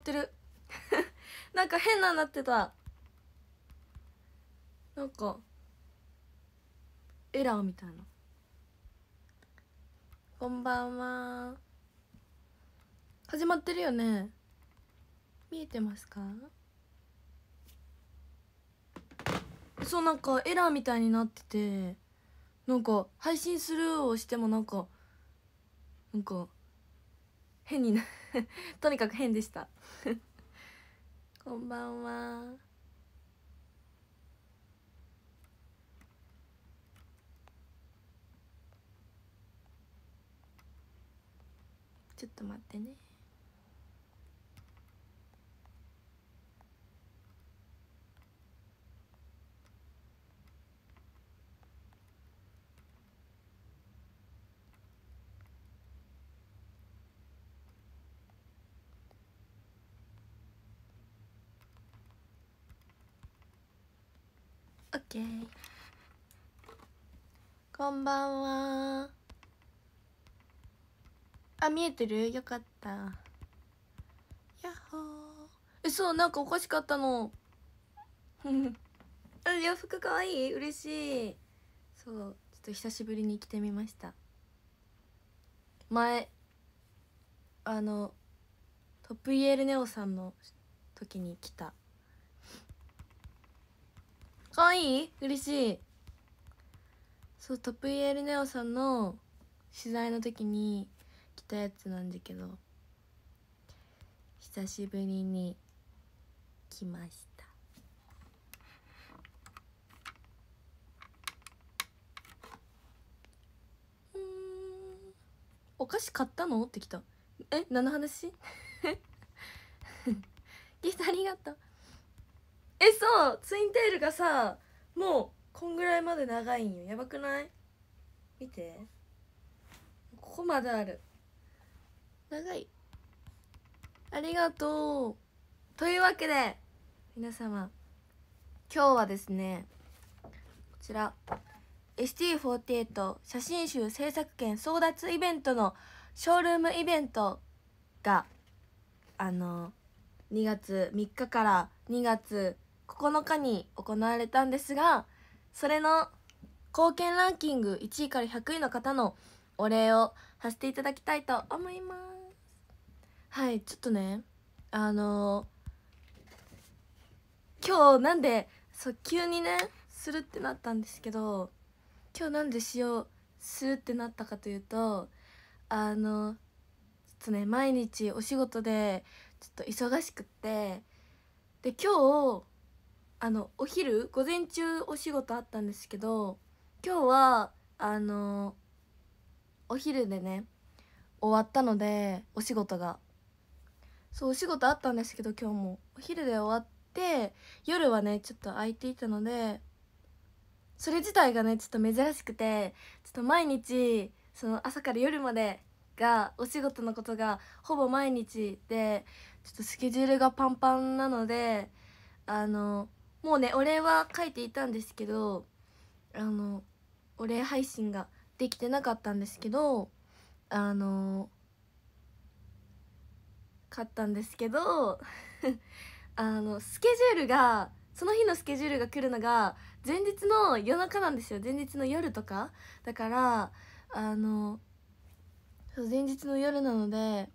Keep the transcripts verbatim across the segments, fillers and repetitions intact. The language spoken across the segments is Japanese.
ってるなんか変なになってた。なんかエラーみたいな。こんばんは。始まってるよね。見えてますか？そう、なんかエラーみたいになってて、なんか配信するをしてもなんかなんか変になとにかく変でしたこんばんは。ちょっと待ってね。オッケー。こんばんは。あ、見えてる？よかった。やっほー。え、そう、なんかおかしかったのあ、いや、服かわいい。嬉しい。そう、ちょっと久しぶりに着てみました。前あのトップイエールネオさんの時に着た。かわいい？嬉しい。そう、トップイエールネオさんの取材の時に着たやつなんだけど、久しぶりに着ました。うーん、お菓子買ったのってきた。え、何の話ギフトありがとう。え、そう、ツインテールがさ、もうこんぐらいまで長いんよ。やばくない？見て、ここまである。長い。ありがとう。というわけで皆様、今日はですね、こちら エスティーフォーティエイト 写真集制作権争奪イベントのショールームイベントがあのにがつみっかからにがつここのかに行われたんですが、それの貢献ランキングいちいからひゃくいの方のお礼をさせていただきたいと思います。はい、ちょっとね、あの今日なんでそう急にねするってなったんですけど、今日なんでしようするってなったかというと、あのちょっとね毎日お仕事でちょっと忙しくって、で今日あのお昼午前中お仕事あったんですけど、今日はあのお昼でね終わったので、お仕事がそうお仕事あったんですけど、今日もお昼で終わって夜はねちょっと空いていたので、それ自体がねちょっと珍しくて、ちょっと毎日その朝から夜までがお仕事のことがほぼ毎日で、ちょっとスケジュールがパンパンなので、あのもうねお礼は書いていたんですけど、あのお礼配信ができてなかったんですけど、あの買ったんですけどあのスケジュールがその日のスケジュールが来るのが前日の夜中なんですよ。前日の夜とかだから、あのそう前日の夜なので、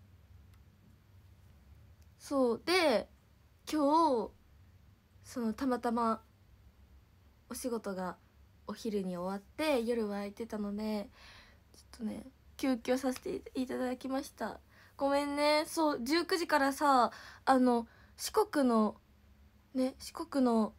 そうで今日そのたまたまお仕事がお昼に終わって夜は空いてたので、ちょっとね急遽させていただきました。ごめんね。そうじゅうくじからさ、あの四国のね四国の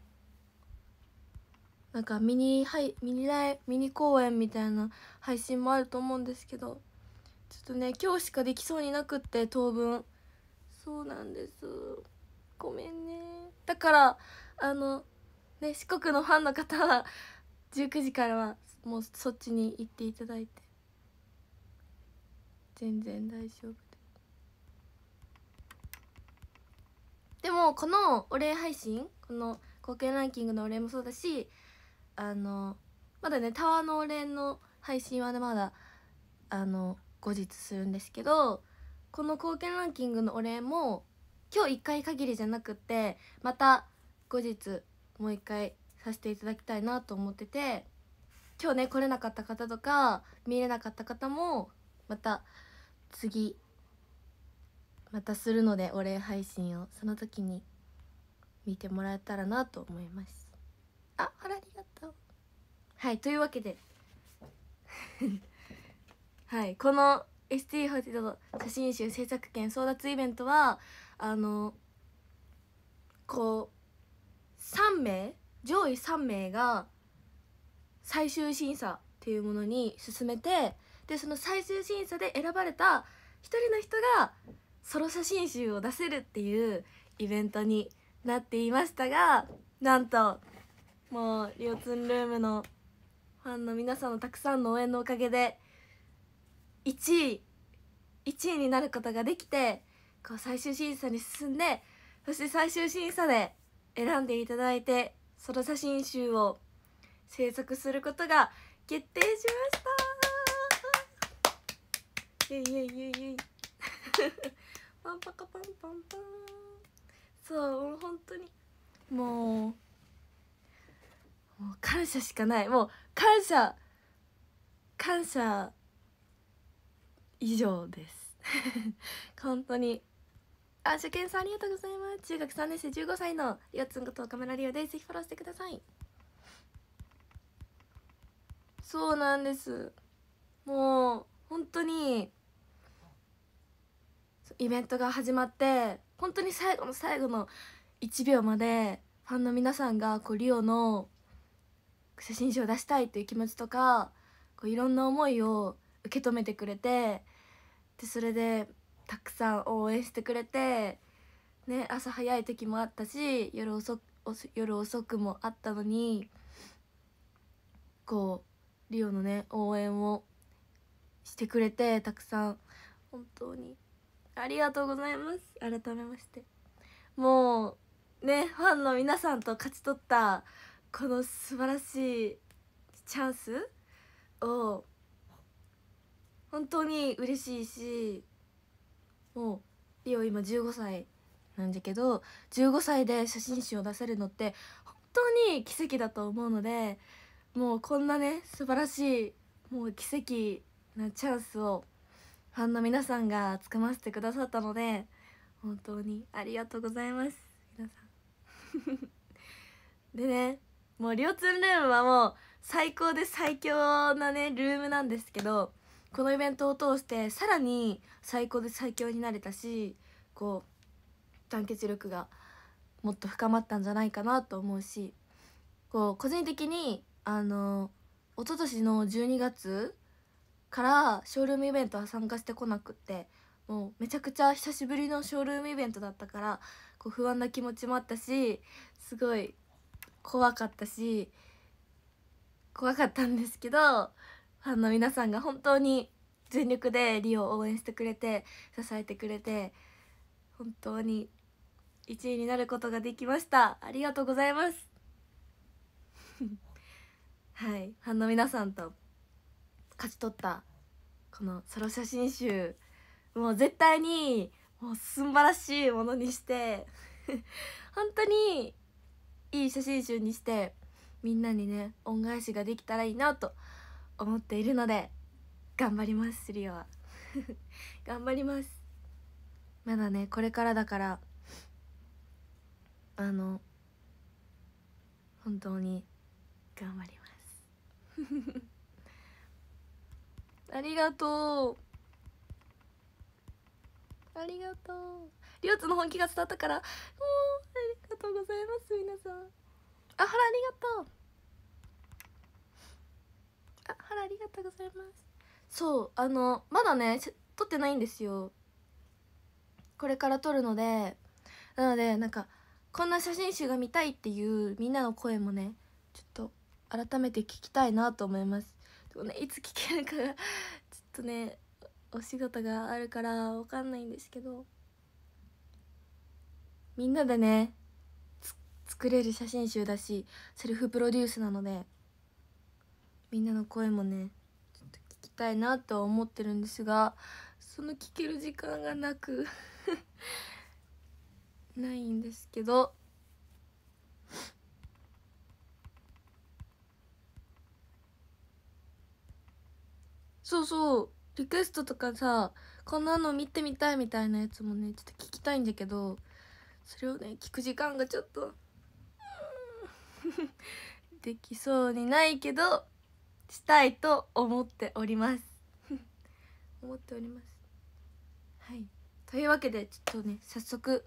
なんかミニはいミニライミニ公演みたいな配信もあると思うんですけど、ちょっとね今日しかできそうになくって、当分。そうなんです。ごめんね。だからあのね四国のファンの方はじゅうくじからはもうそっちに行っていただいて全然大丈夫で。でもこのお礼配信、この貢献ランキングのお礼もそうだし、あのまだねタワーのお礼の配信はねまだあの後日するんですけど、 この貢献ランキングのお礼も今日いっかい限りじゃなくって、また後日もういっかいさせていただきたいなと思ってて、今日ね来れなかった方とか見れなかった方もまた次またするので、お礼配信をその時に見てもらえたらなと思います。あ、あら、ありがとう。はい、というわけではい、この エスティーはちじゅう 写真集制作権争奪イベントはあのこうさんめい上位さんめいが最終審査っていうものに進めて、でその最終審査で選ばれた一人の人がソロ写真集を出せるっていうイベントになっていましたが、なんともうリオツンルームのファンの皆さんのたくさんの応援のおかげでいちいいちいになることができて、こう最終審査に進んで、そして最終審査で選んでいただいてソロ写真集を制作することが決定しました。イエイイエイイエイイエイパンパカパンパンパン。そう本当にもうもう感謝しかない。もう感謝感謝以上です本当に。あ、初見さんありがとうございます。中学さんねん生じゅうごさいのリオツンこと岡村リオです。ぜひフォローしてください。そうなんです。もう本当にイベントが始まって本当に最後の最後のいちびょうまでファンの皆さんがこうリオの写真集を出したいという気持ちとかこういろんな思いを受け止めてくれて、でそれでたくさん応援してくれて、ね、朝早い時もあったし夜遅く夜遅くもあったのに、こうリオのね応援をしてくれてたくさん本当にありがとうございます。改めましてもうねファンの皆さんと勝ち取ったこの素晴らしいチャンスを本当に嬉しいし、もうリオ今じゅうごさいなんだけどじゅうごさいで写真集を出せるのって本当に奇跡だと思うので、もうこんなね素晴らしいもう奇跡なチャンスをファンの皆さんがつかませてくださったので本当にありがとうございます皆さんでね、もうリオツンルームはもう最高で最強なねルームなんですけど、このイベントを通してさらに最高で最強になれたし、こう団結力がもっと深まったんじゃないかなと思うし、こう個人的にあの一昨年のじゅうにがつからショールームイベントは参加してこなくって、もうめちゃくちゃ久しぶりのショールームイベントだったから、こう不安な気持ちもあったし、すごい怖かったし怖かったんですけど、ファンの皆さんが本当に全力でリオを応援してくれて支えてくれて、本当にいちいになることができました。ありがとうございますはい、ファンの皆さんと勝ち取ったこのソロ写真集、もう絶対にもう素晴らしいものにして本当にいい写真集にしてみんなにね恩返しができたらいいなと思っているので頑張りますリオは頑張ります。まだねこれからだからあの本当に頑張りますありがとうありがとう。リオツの本気が伝わったからもうありがとうございます皆さん。あ、ハラありがとう。あ、ハラありがとうございます。そうあのまだね撮ってないんですよ、これから撮るので。なのでなんかこんな写真集が見たいっていうみんなの声もねちょっと改めて聞きたいなと思います。でもねいつ聞けるかがちょっとねお仕事があるから分かんないんですけど、みんなでね作れる写真集だしセルフプロデュースなのでみんなの声もねちょっと聞きたいなとは思ってるんですが、 その聞ける時間がなくないんですけど、そうそう、リクエストとかさ、こんなの見てみたいみたいなやつもねちょっと聞きたいんだけど、それをね聞く時間がちょっとできそうにないけどしたいと思っております思っております。はい、というわけでちょっとね早速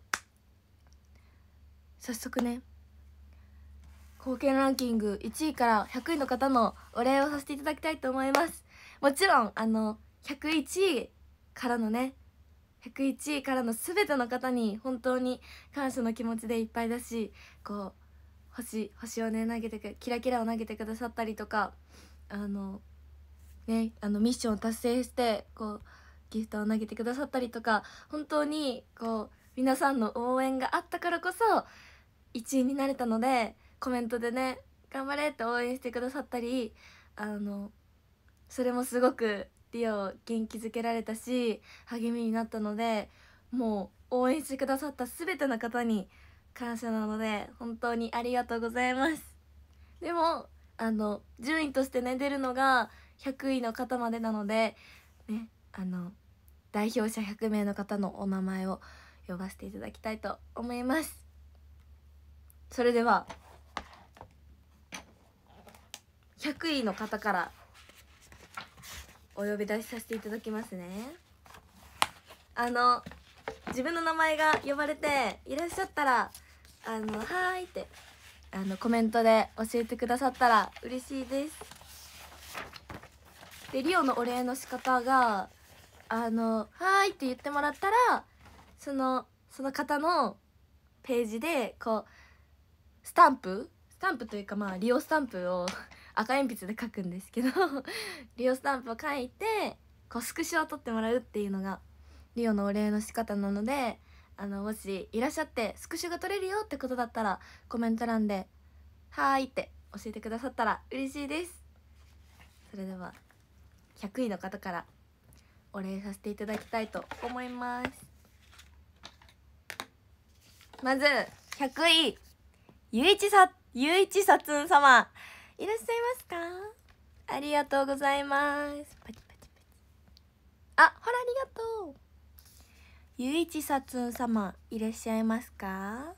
早速ね貢献ランキングいちいからひゃくいの方のお礼をさせていただきたいと思います。もちろんあのひゃくいちいからのねひゃくいちいからの全ての方に本当に感謝の気持ちでいっぱいだし、こう星星をね投げてくキラキラを投げてくださったりとか、あのねあのミッションを達成してこうギフトを投げてくださったりとか、本当にこう皆さんの応援があったからこそいちいになれたので、コメントでね頑張れって応援してくださったり、あのそれもすごくリオを元気づけられたし励みになったので、もう応援してくださった全ての方に感謝なので本当にありがとうございます。でもあの順位としてね出るのがひゃくいの方までなのでね、あの代表者ひゃくめいの方のお名前を呼ばせていただきたいと思います。それではひゃくいの方からお呼び出しさせていただきますね。あの自分の名前が呼ばれていらっしゃったら「あのはーい」ってあのコメントで教えてくださったら嬉しいです。でリオのお礼の仕方が「あのはーい」って言ってもらったらそのその方のページでこうスタンプスタンプというかまあリオスタンプを赤鉛筆で書くんですけどリオスタンプを書いてこうスクショを撮ってもらうっていうのがリオのお礼の仕方なので、あのもしいらっしゃってスクショが撮れるよってことだったらコメント欄で「はーい」って教えてくださったら嬉しいです。それではひゃくいの方からお礼させていただきたいと思います。まずひゃくいゆいちさゆいちさつん様いらっしゃいますか？ありがとうございます。パチパチパチ。あ、ほらありがとう。ゆいちさつん様いらっしゃいますか？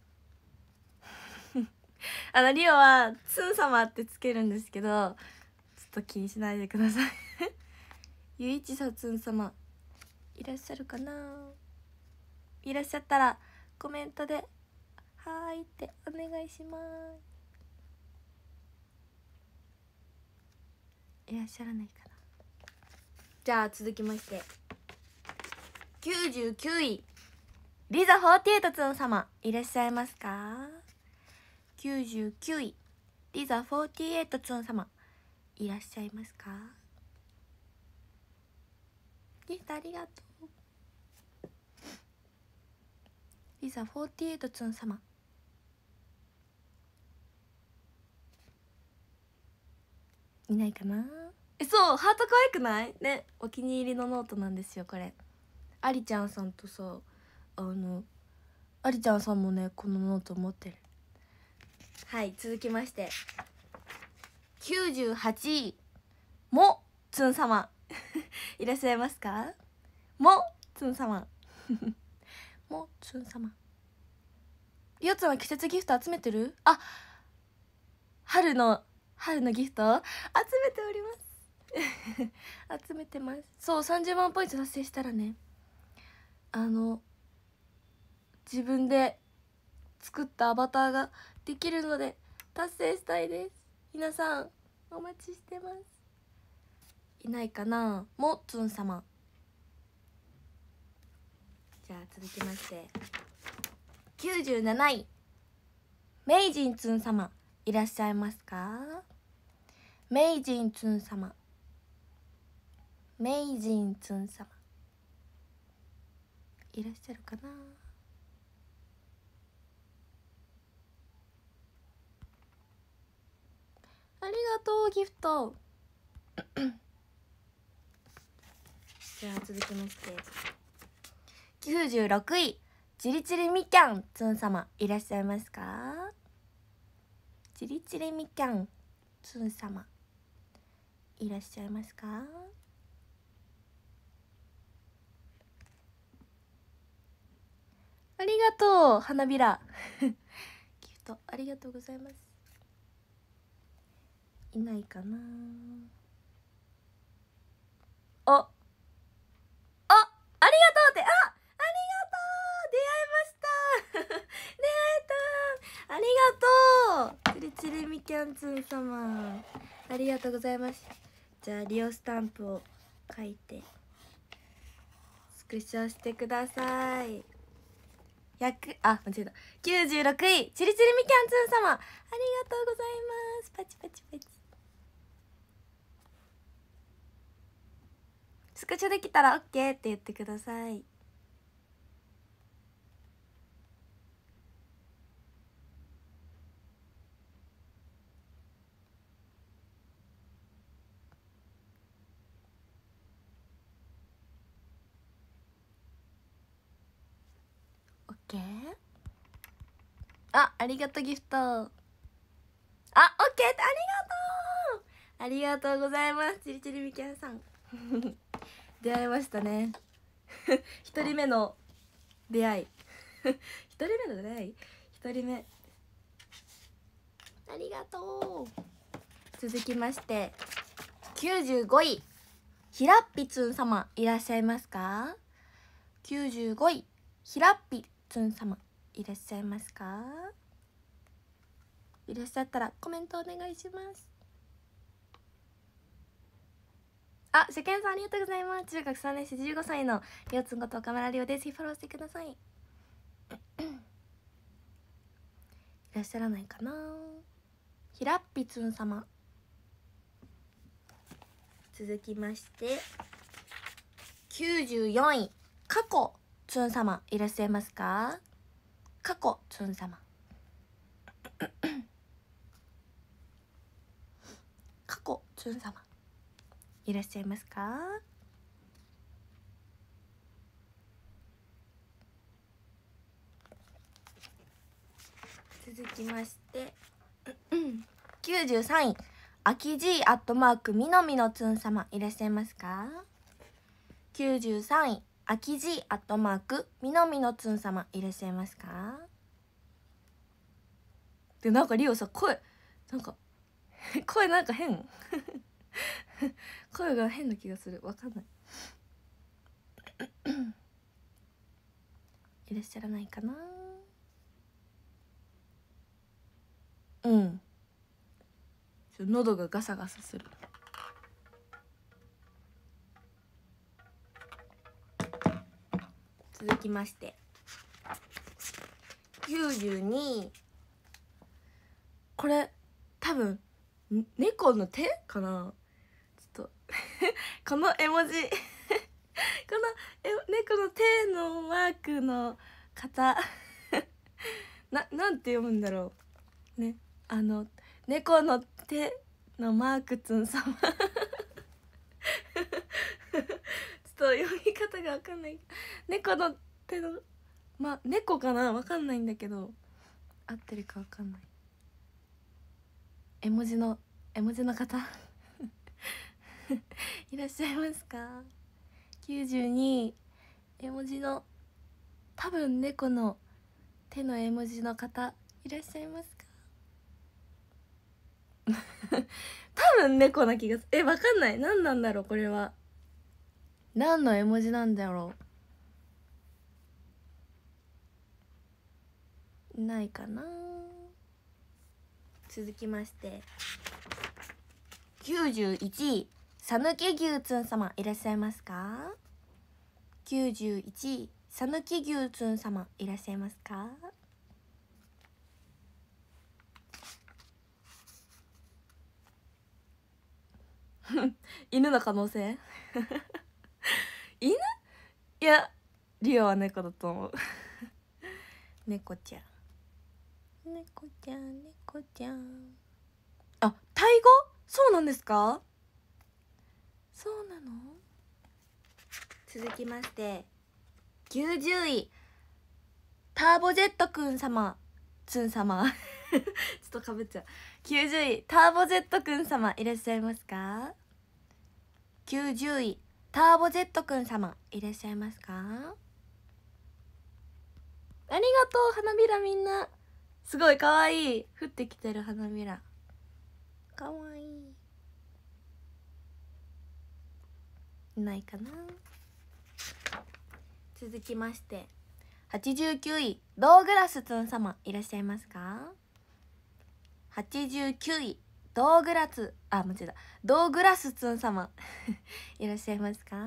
あのリオはつん様ってつけるんですけど、ちょっと気にしないでくださいゆいちさつん様いらっしゃるかな？いらっしゃったらコメントで「はーい」ってお願いします。いらっしゃらないかな。じゃあ続きましてきゅうじゅうきゅういリザフォーティエイトつん様いらっしゃいますか？きゅうじゅうきゅういリザフォーティエイトつん様いらっしゃいますか？ギフトありがとう。リザフォーティエイトつん様いないかな。え、そうハート可愛くないね。お気に入りのノートなんですよこれ。ありちゃんさんとさ、あのありちゃんさんもねこのノート持ってる。はい、続きましてきゅうじゅうはちいもつん様いらっしゃいますか？もつん様もつん様。りおつんは季節ギフト集めてる？あ、春の春のギフト集めております集めてます。そうさんじゅうまんポイント達成したらね、あの自分で作ったアバターができるので達成したいです。皆さんお待ちしてます。いないかな。もつん様。じゃあ続きましてきゅうじゅうなないめいじんつん様いらっしゃいますか？めいじんつん様めいじんつん様いらっしゃるかな。ありがとうギフトじゃあ続きましてきゅうじゅうろくいチリチリみきゃんつん様いらっしゃいますか？チリチリみきゃんつん様いらっしゃいますか？ありがとう花びらギフトありがとうございます。いないかなあ、あ、ありがとうって、あ、ありがとう出会いました出会えたありがとうチリチリみきゃんつん様ありがとうございます。じゃあリオスタンプを書いてスクショしてください。ひゃくあ間違えたきゅうじゅうろくいチリチリみきゃんつん様ありがとうございます。パチパチパチスクショできたら オーケー って言ってください。オッケー。あ、ありがとうギフト。あ、オッケーってありがとうありがとうございます。チリチリみきゃんさん出会いましたね一人目の出会い一人目の出会い一人目ありがとう。続きましてきゅうじゅうごいひらっぴつん様いらっしゃいますか？きゅうじゅうごいひらっぴつん様いらっしゃいますか？いらっしゃったらコメントお願いします。あ、初見さんありがとうございます。中学さんねん生じゅうごさいのりょうつんこと岡村りおです。フォローしてくださいいらっしゃらないかな。ひらっぴつん様。続きましてきゅうじゅうよんいかこつん様いらっしゃいますか？かこつん様かこつん様いらっしゃいますか？続きましてきゅうじゅうさんいあきじいアットマークみのみのつん様いらっしゃいますか？きゅうじゅうさんいあきじいアットマークみのみのつん様いらっしゃいますか？でなんかリオさ声なんか声なんか変声が変な気がする。わかんないいらっしゃらないかな。うんちょ喉がガサガサする。続きましてきゅうじゅうにこれ多分猫の手かな。ちょっとこの絵文字このえ猫の手のマークの方ななんて読むんだろうね。あの猫の手のマークつん様ちょっと読み方が分かんない。猫の手のま猫かな分かんないんだけど合ってるか分かんない。絵文字の絵文字の方いらっしゃいますか？きゅうじゅうに絵文字の多分猫の手の絵文字の方いらっしゃいますか？多分猫な気がすえわかんない。何なんだろうこれは。何の絵文字なんだろう。いないかな。続きましてきゅうじゅういちいさぬき牛つん様いらっしゃいますか？きゅうじゅういちいさぬき牛つん様いらっしゃいますか？犬の可能性犬いやリオは猫だと思う猫ちゃん猫ちゃん猫ちゃんあタイ語そうなんですか？そうなの続きましてきゅうじゅういターボジェットくん様つん様ちょっとかぶっちゃう。きゅうじゅういターボジェットくん様いらっしゃいますか？きゅうじゅういターボジェットくん様いらっしゃいますか？ありがとう花びら。みんなすごいかわいい。降ってきてる花びらかわいい。いないかな。続きましてはちじゅうきゅういドーグラスつん様いらっしゃいますか？はちじゅうきゅういドーグラスあ間違えたドーグラスつん様いらっしゃいますか？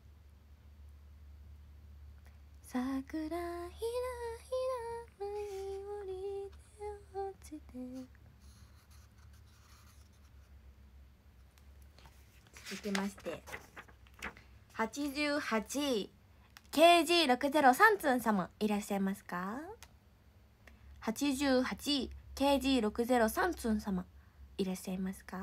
桜ひらひら舞い降りて落ちて。続きましてはちじゅうはちい ケージーろくゼロさん つん様いらっしゃいますか？はちじゅうはちい ケージーろくゼロさん つん様いらっしゃいますか？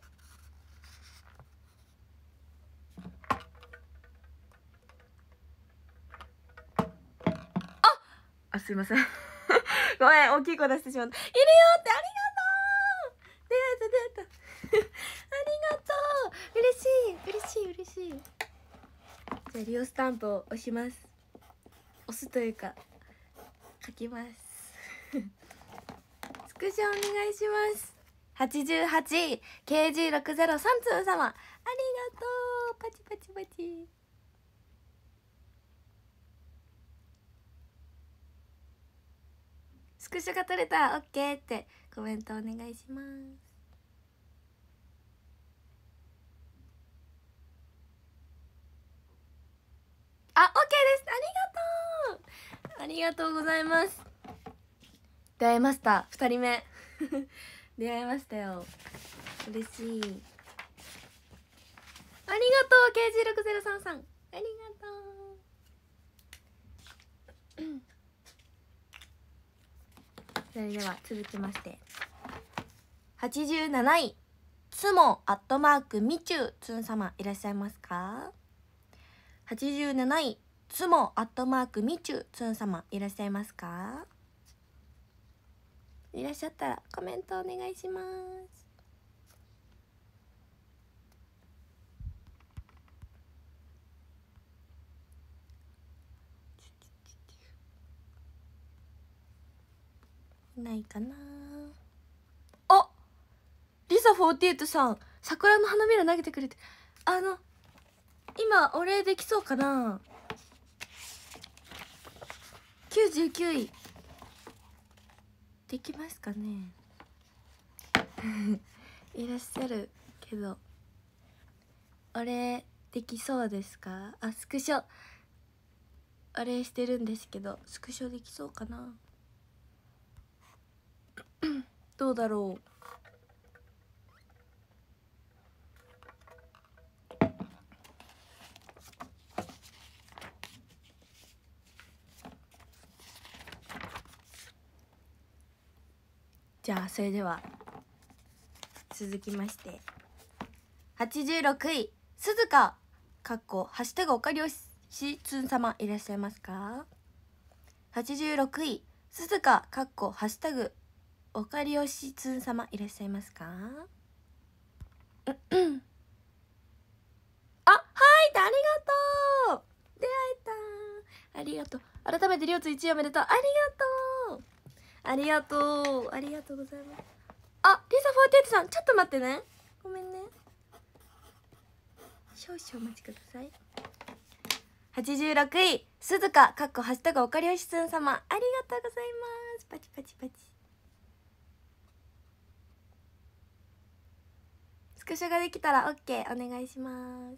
ああすいませんごめん大きい声出してしまった。いるよってありがとう。出会えた出会えたありがとう。嬉しい嬉しい嬉しい。じゃあリオスタンプを押します。押すというか書きますスクショお願いします。はちじゅうはちい ケージーろくゼロさん つん様ありがとう。パチパチパチ。スクショが撮れた オーケー ってコメントお願いします。あ、オッケーです。ありがとうありがとうございます。出会いましたふたりめ出会いましたよ。嬉しい。ありがとう ケージーろくゼロさん さんありがとうそれでは続きましてはちじゅうなないつもアットマークみちゅうつん様いらっしゃいますか？はちじゅうなないつもアットマークみちゅうつん様いらっしゃいますか？いらっしゃったらコメントお願いします。いないかなあ。リサフォーティーエイトさん桜の花びら投げてくれてあの今お礼できそうかな。きゅうじゅうきゅういできますかねいらっしゃるけどお礼できそうですか？あスクショお礼してるんですけどスクショできそうかなどうだろう。じゃあそれでは続きましてはちじゅうろくい鈴鹿かっこハッシュタグおかりおしつん様いらっしゃいますか？はちじゅうろくい鈴鹿かっこハッシュタグおかりおしつん様いらっしゃいますか？あ、はいってありがとう。出会えたありがとう。改めてりょうついちいおめでとう。ありがとうありがとうありがとうございます。あ、リサフォーティーエイトさんちょっと待ってね。ごめんね。少々お待ちください。はちじゅうろくい鈴鹿かっこハッシュタグおかりおしつん様ありがとうございます。パチパチパチ。スクショができたら オーケー お願いします。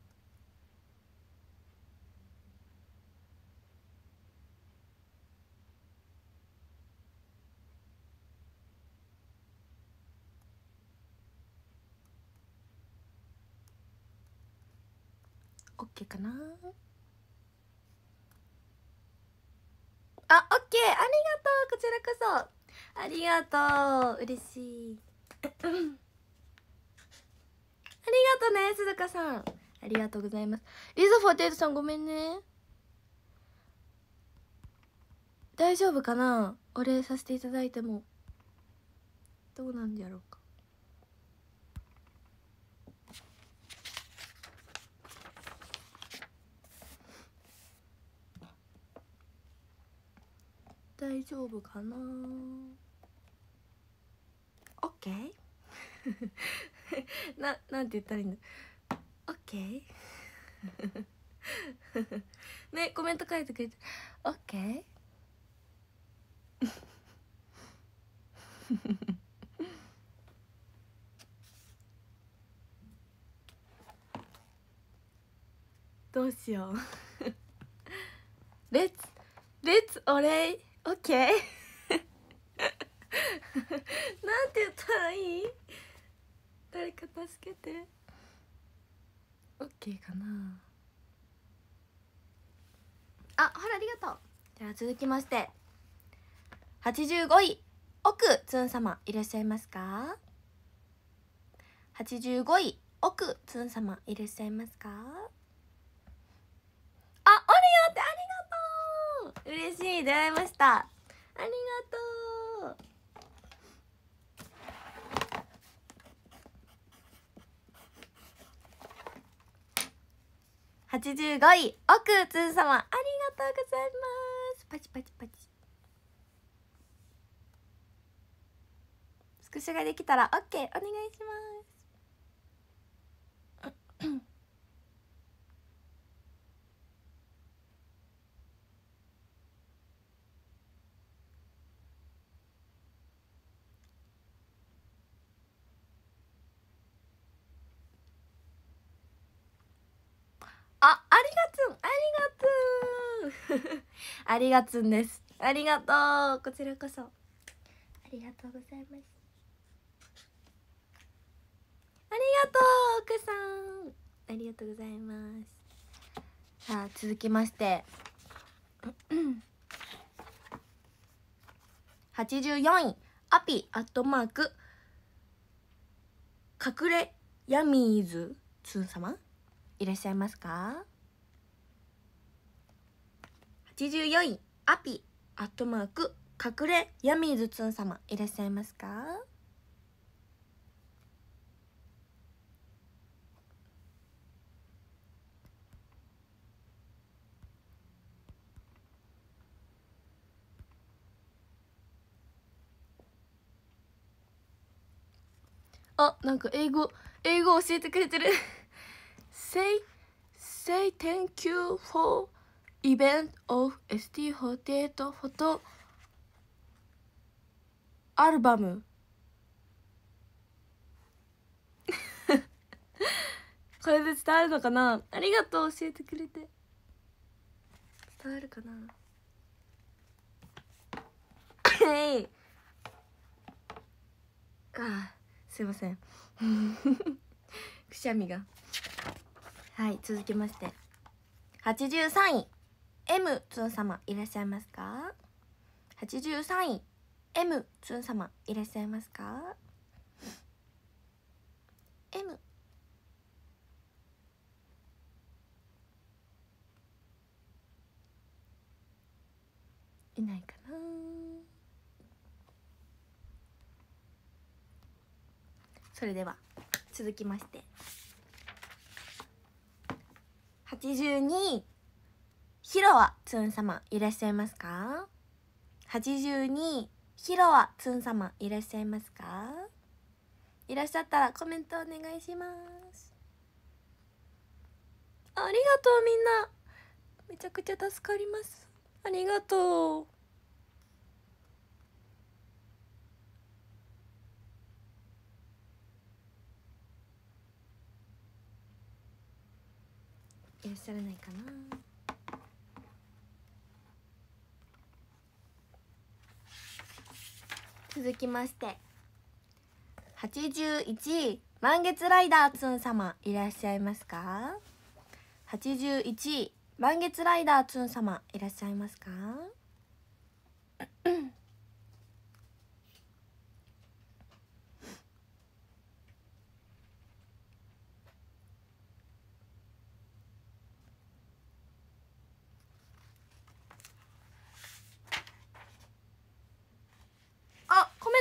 オッケーかなあ。オッケーありがとう。こちらこそありがとう。嬉しいありがとうね鈴鹿さんあありがとうございます。リザフォーテートさんごめんね。大丈夫かな、お礼させていただいても。どうなんやろうか。大丈夫かな。オッケーな、なんて言ったらいいの。オッケーね、コメント書いてくれてオッケーどうしようレッツレッツお礼オッケーなんて言ったらいい、誰か助けて。オッケーかなあ、ほらありがとう。では続きましてはちじゅうごい奥つん様いらっしゃいますか。はちじゅうごい奥つん様いらっしゃいますか。あ、おるよってありがとう、嬉しい、出会いました、ありがとう。はちじゅうごい奥つん様ありがとうございます。パチパチパチ。スクショができたら OK お願いしますあ、ありがつん、ありがとうありがつんです。ありがとう、こちらこそありがとうございます。ありがとう奥さん、ありがとうございます。さあ続きましてはちじゅうよんいアピアットマーク隠れヤミーズつん様いらっしゃいますか。はちじゅうよんいアピアットマーク隠れヤミーズつん様いらっしゃいますか。あ、なんか英語英語教えてくれてるsay say thank you for event of エスティーフォーティーエイト フォトアルバムこれで伝わるのかな。ありがとう教えてくれて。伝わるかなはいあ、すいませんくしゃみが。はい続きましてはちじゅうさんい M つん様いらっしゃいますか。はちじゅうさんい M つん様いらっしゃいますか。 M いないかな。それでは続きましてはちじゅうにいひろわつん様いらっしゃいますか。はちじゅうにいひろわつん様いらっしゃいますか。いらっしゃったらコメントお願いします。ありがとうみんな、めちゃくちゃ助かります。ありがとう。いらっしゃらないかな。続きましてはちじゅういちい満月ライダーつん様いらっしゃいますか。はちじゅういちい満月ライダーつん様いらっしゃいますか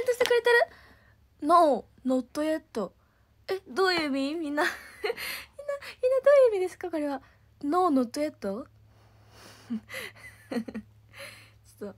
トしてくれてる。 No not yet。 え、どういう意味？みんなみんなみんなどういう意味ですかこれは。 No not yet ちょっと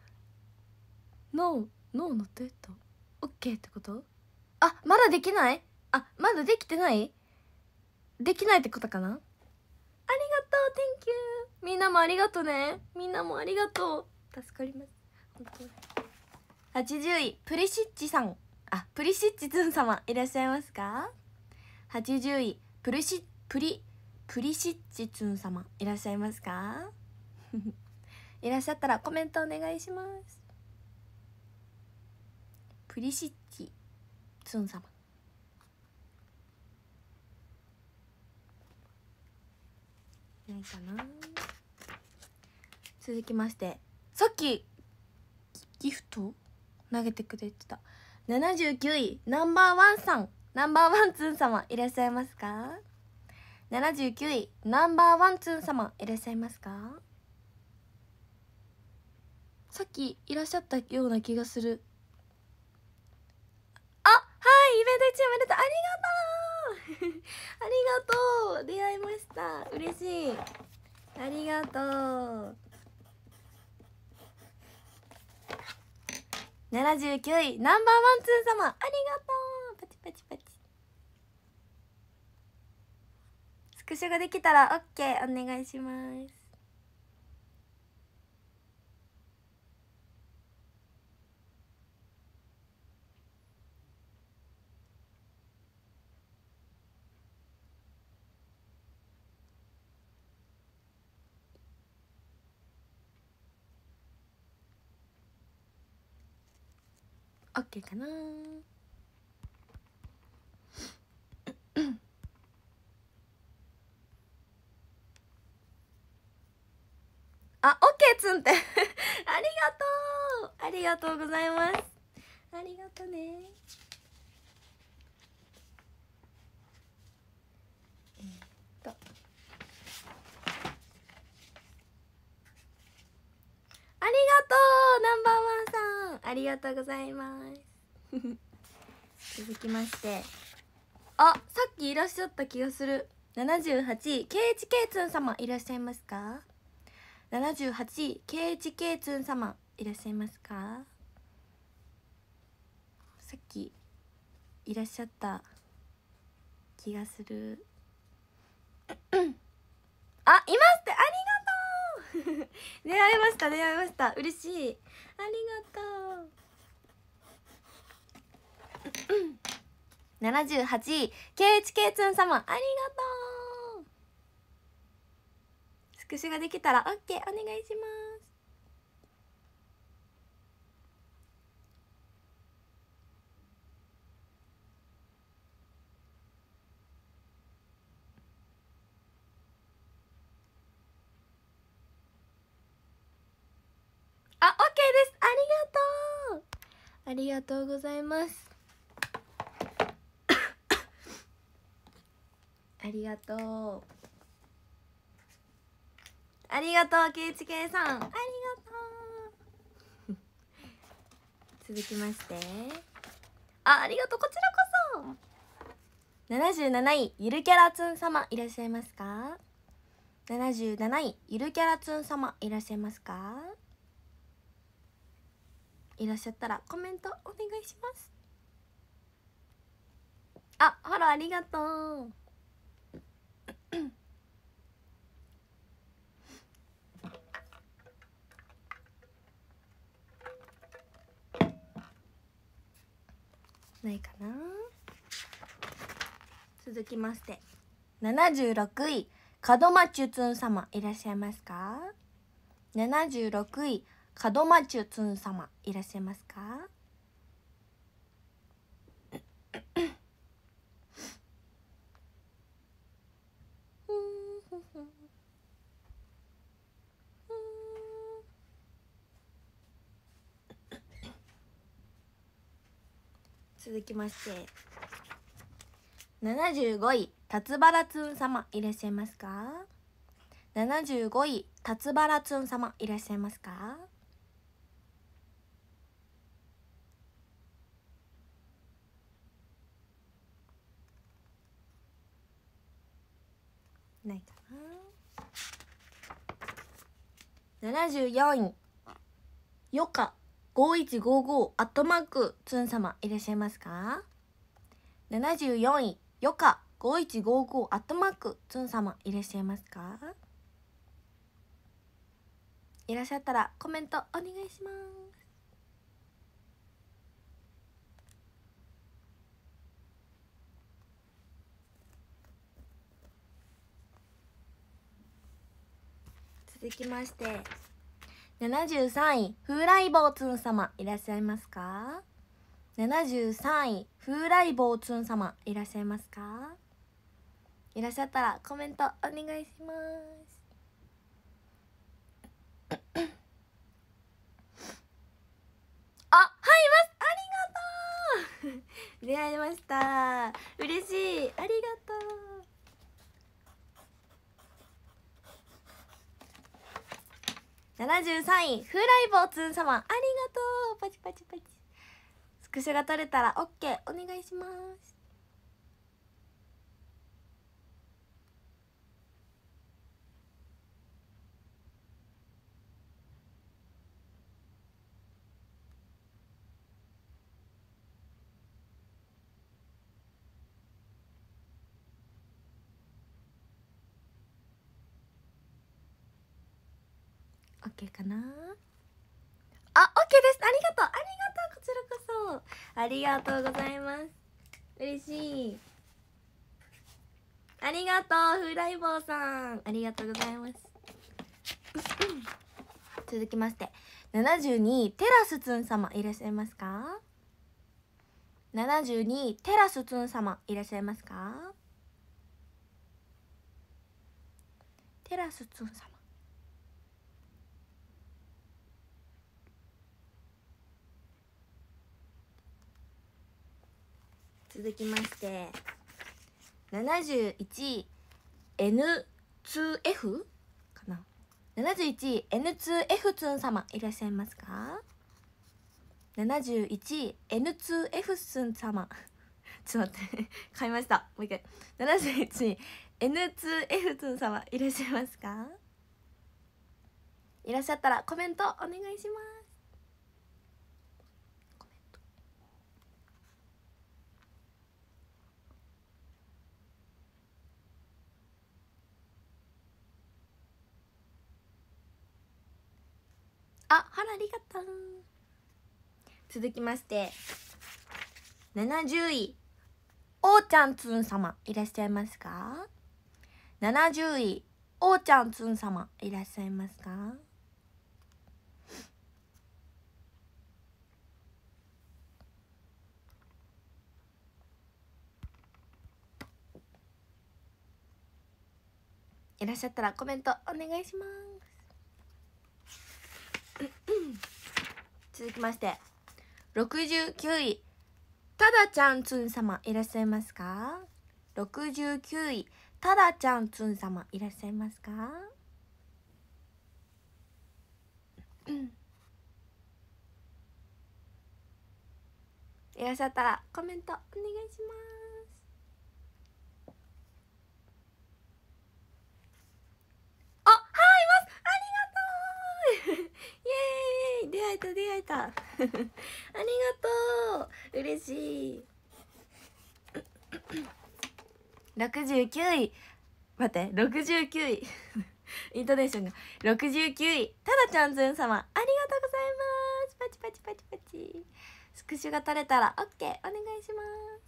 No No not yet OK ってこと？あ、まだできない？あ、まだできてない？できないってことかな。ありがとう Thank you。 みんなもありがとうね。みんなもありがとう。助かります本当に。はちじゅういプリシッチさん、あ、プリシッチズン様いらっしゃいますか？はちじゅういプリシプリプリシッチツン様いらっしゃいますか？いらっしゃったらコメントお願いします。プリシッチツン様、ないかな。続きまして、さっきギフト投げてくれてたななじゅうきゅういナンバーワンさん、ナンバーワンツン様いらっしゃいますか？ななじゅうきゅういナンバーワンツン様いらっしゃいますか？さっきいらっしゃったような気がする。あ、はい、イベントいちおめでとう。ありがとうありがとう、出会いました。嬉しい、ありがとう。ななじゅうきゅういナンバーワンツー様ありがとう。パチパチパチ。スクショができたら OK お願いします。OK かなあ、OK つんってありがとう、ありがとうございます。ありがとね。えー、っとありがとうナンバーワンさん、ありがとうございます続きまして、あ、さっきいらっしゃった気がする。ななじゅうはちい ケーエイチケー ツン様いらっしゃいますか？ななじゅうはちい ケーエイチケー ツン様いらっしゃいますか？さっきいらっしゃった気がするあ、いますってありがとう出会いました出会いました、嬉しい、ありがとうななじゅうはちい ケーエイチケー ツン様ありがとう。スクショができたら OK お願いします。あ、OK です。ありがとう。ありがとうございます。ありがとう。ありがとう ケーエイチケー さん。ありがとう。続きまして、あ、ありがとう、こちらこそ。ななじゅうなないゆるキャラツン様いらっしゃいますか？ななじゅうなないゆるキャラツン様いらっしゃいますか？いらっしゃったらコメントお願いします。あ、フォローありがとうないかな。続きましてななじゅうろくい門間チュツン様いらっしゃいますか？ななじゅうろくい門間チュツン様いらっしゃいますか？続きましてななじゅうごい辰原つん様いらっしゃいますか？ななじゅうごい辰原つん様いらっしゃいますか？ ないかな。ななじゅうよんいよかごいちごごアットマークつん様いらっしゃいますか。ななじゅうよんいよかごいちごごアットマークつん様いらっしゃいますか。いらっしゃったらコメントお願いします。続きましてななじゅうさんい風来坊つん様いらっしゃいますか。ななじゅうさんい風来坊つん様いらっしゃいますか。いらっしゃったらコメントお願いします。あ、はいます。ありがとう出会いました。嬉しい。ありがとう。ななじゅうさんい風来坊つん様ありがとう。パチパチパチ。スクショが撮れたら OK お願いします。オッケーかな。あ、オッケーです。ありがとう。ありがとう。こちらこそ。ありがとうございます。嬉しい。ありがとう。風来坊さん。ありがとうございます。続きまして、ななじゅうにいテラスつん様いらっしゃいますか。ななじゅうにいテラスつん様いらっしゃいますか。テラスつん様。続きましてななじゅういちい エヌツーエフ かな。ななじゅういちい エヌツーエフ つん様いらっしゃいますか。ななじゅういちい エヌツーエフ つん様ちょっと待って買いました。もう一回。ななじゅういちい エヌツーエフ つん様いらっしゃいますか。いらっしゃったらコメントお願いします。コメント。あ、はらありがとう。続きましてななじゅういおーちゃんつん様いらっしゃいますか。ななじゅういおーちゃんつん様いらっしゃいますか。いらっしゃったらコメントお願いします続きましてろくじゅうきゅういただちゃんつん様いらっしゃいますか。ろくじゅうきゅういただちゃんつん様いらっしゃいますか。いらっしゃったらコメントお願いします。あ、はいますありがとうイエーイ出会えた出会えたありがとう嬉しいろくじゅうきゅうい待ってろくじゅうきゅういイントネーションがろくじゅうきゅういただちゃんずん様ありがとうございますパチパチパチパチスクショが取れたら OK お願いします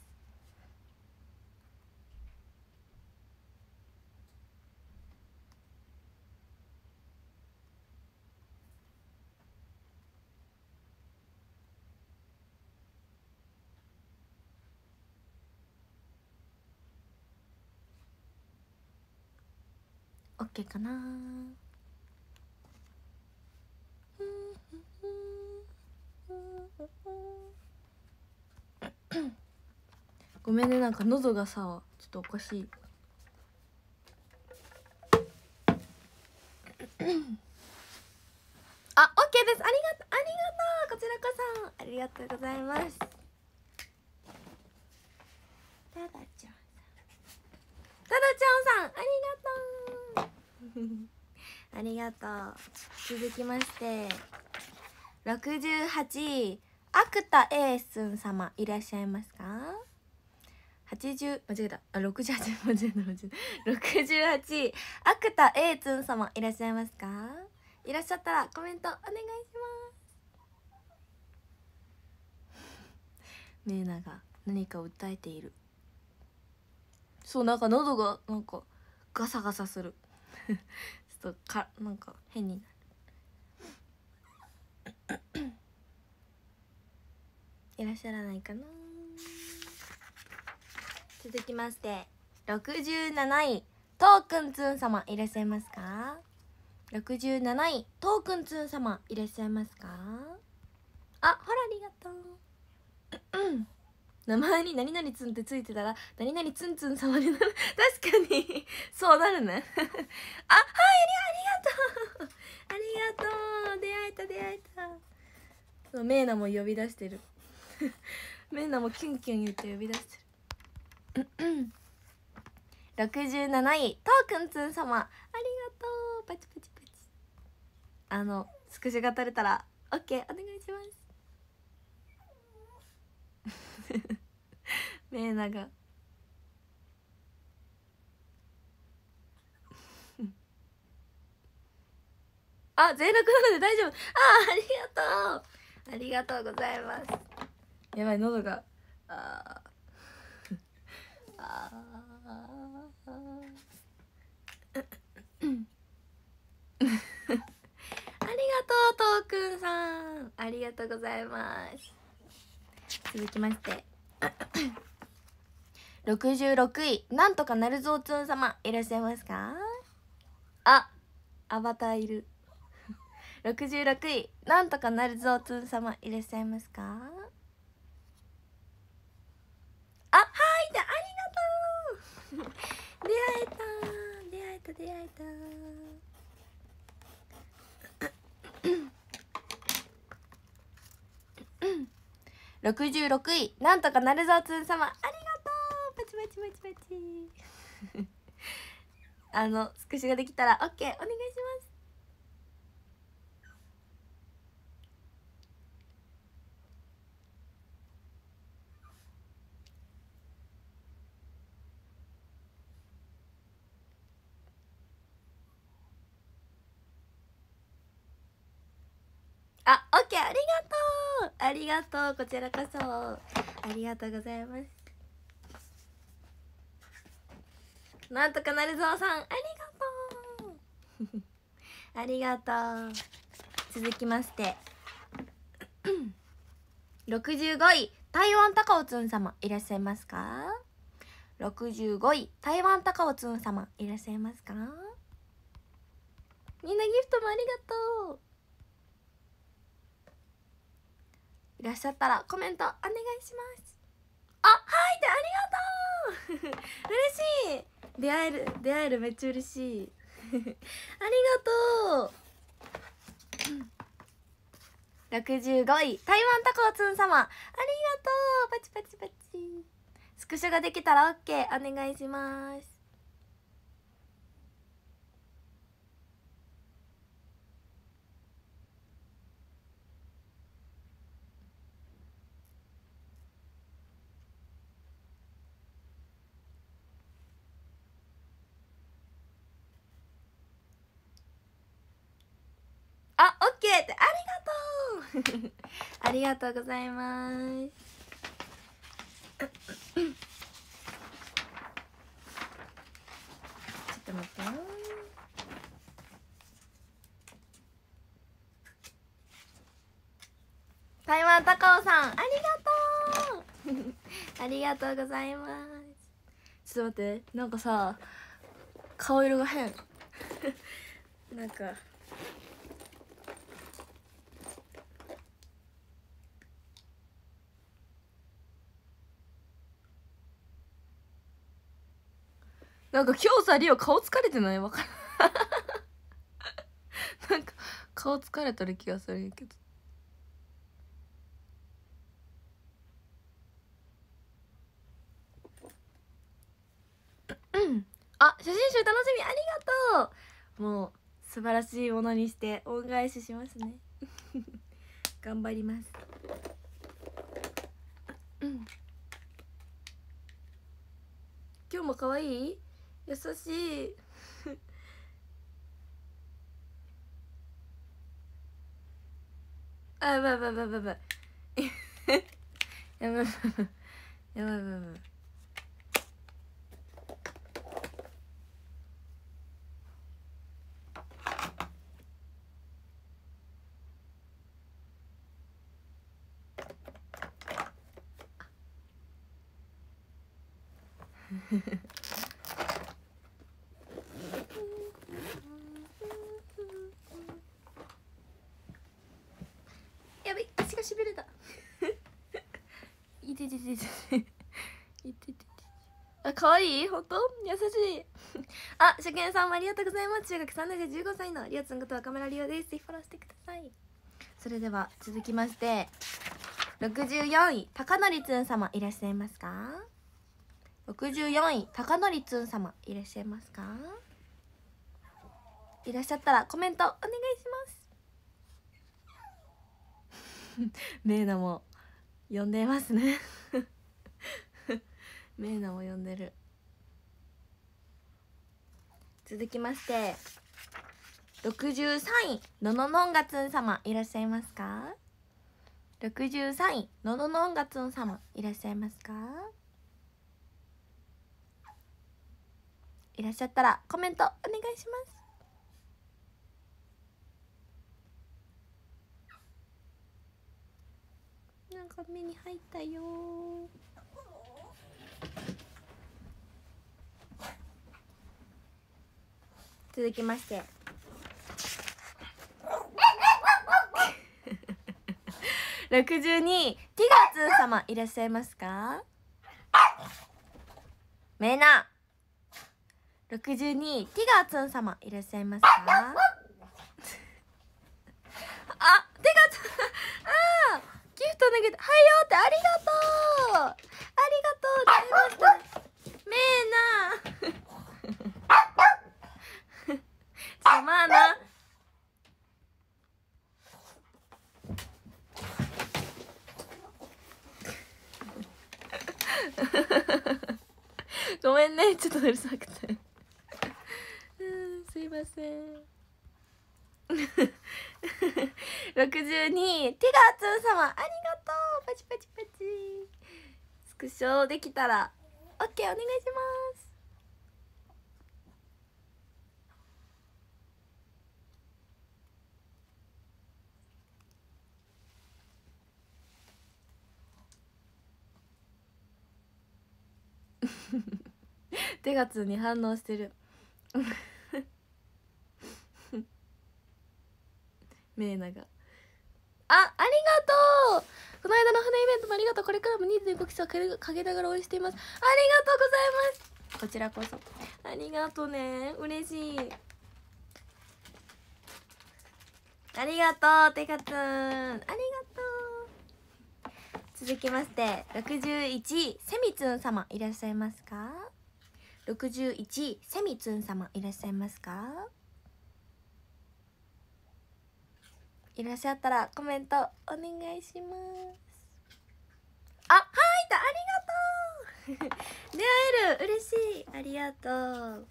。OK かなごめんね、なんか喉がさちょっとおかしいあ、OK です。ありがとうありがとうこちらこそありがとうございます。ただちゃんさんただちゃんさんありがとうありがとう。続きましてろくじゅうはちいアクタエースン様いらっしゃいますか？はちじゅう間違えたあろくじゅうはち間違えた間違えたろくじゅうはちいアクタエーツン様いらっしゃいますか？いらっしゃったらコメントお願いしますメイナが何か訴えている。そうなんか喉がなんかガサガサするちょっとかなんか変になるいらっしゃらないかな。続きましてろくじゅうなないトークンツン様いらっしゃいますか？ろくじゅうなないトークンツン様いらっしゃいますか？あ、ほらありがとううん名前に何々ツンってついてたら何々ツンツン様になる確かにそうなるねあ、はい、ありがとうありがとう出会えた出会えた。そうメイナも呼び出してるメイナもキュンキュン言って呼び出してるろくじゅうなないトークンツン様ありがとうパチパチパチ。あのスクショが取れたら OK お願いしますメイナがあ、全力なので大丈夫。あ、ありがとうありがとうございます。やばい喉があーあーありがとうトークンさんありがとうございます。続きましてろくじゅうろくいなんとかなるぞうつん様いらっしゃいますか？あ、アバターいるろくじゅうろくいなんとかなるぞうつん様いらっしゃいますか？あ、はいでありがとう出会えた出会えた出会えたろくじゅうろくいなんとかなるぞうつん様ありがとうパチパチパチパチあのスクショができたら OK お願いします。あ、オッケーありがとうありがとうこちらこそありがとうございます。なんとかなるぞうさんありがとうありがとう。続きましてろくじゅうごい台湾高尾つん様いらっしゃいますか？ろくじゅうごい台湾高尾つん様いらっしゃいますか？みんなギフトもありがとう。いらっしゃったらコメントお願いします。あ、はいってありがとう嬉しい出会える出会えるめっちゃ嬉しいありがとうろくじゅうごい台湾タコツン様ありがとうパチパチパチ。スクショができたら OK お願いします。あ、オッケーってありがとうありがとうございますちょっと待ってよ。台湾高尾さんありがとうありがとうございます。ちょっと待って、なんかさ顔色が変なんかなんか今日さリオ顔疲れてない？わかるなんか顔疲れてる気がするけどうん。あ、写真集楽しみありがとう。 もう素晴らしいものにして恩返ししますね頑張りますうん今日も可愛い優しいあ、やばいやばいやばいやばいやばいやばいやばいやばいやばいやべい足がしびれたいてててていてててあ、可愛い本当優しいあ、初見さんもありがとうございます。中学さんねん生じゅうごさいのリオつんこと若村リオです。ぜひフォローしてください。それでは続きましてろくじゅうよんい高則つん様いらっしゃいますか。ろくじゅうよんい高則つん様いらっしゃいますか。いらっしゃったらコメントお願いしますメイナも呼んでますねメイナも呼んでる。続きましてろくじゅうさんいのののんがつん様いらっしゃいますか。ろくじゅうさんいのののんがつん様いらっしゃいますか。いらっしゃったらコメントお願いします。なんか目に入ったよ続きましてろくじゅうにティガーツー様いらっしゃいますか。めいなろくじゅうにティガーツン様いらっしゃいますかあ、ティガーツンあーギフト投げてはいよってありがとうありがとうございましためーなすまあなごめんねちょっとうるさくてうんすいませんろくじゅうにティガーツン様ありがとうパチパチパチスクショできたら OK お願いしますテガツンに反応してるメイナがあ、ありがとうこの間の船イベントもありがとうこれからも人数の動きさをかけながら応援していますありがとうございますこちらこそありがとうね嬉しいありがとうテガツンありがとう続きましてろくじゅういちいセミツン様いらっしゃいますか。ろくじゅういちいセミツン様いらっしゃいますか。いらっしゃったらコメントお願いしますあ、はいたありがとう出会える嬉しいありがとう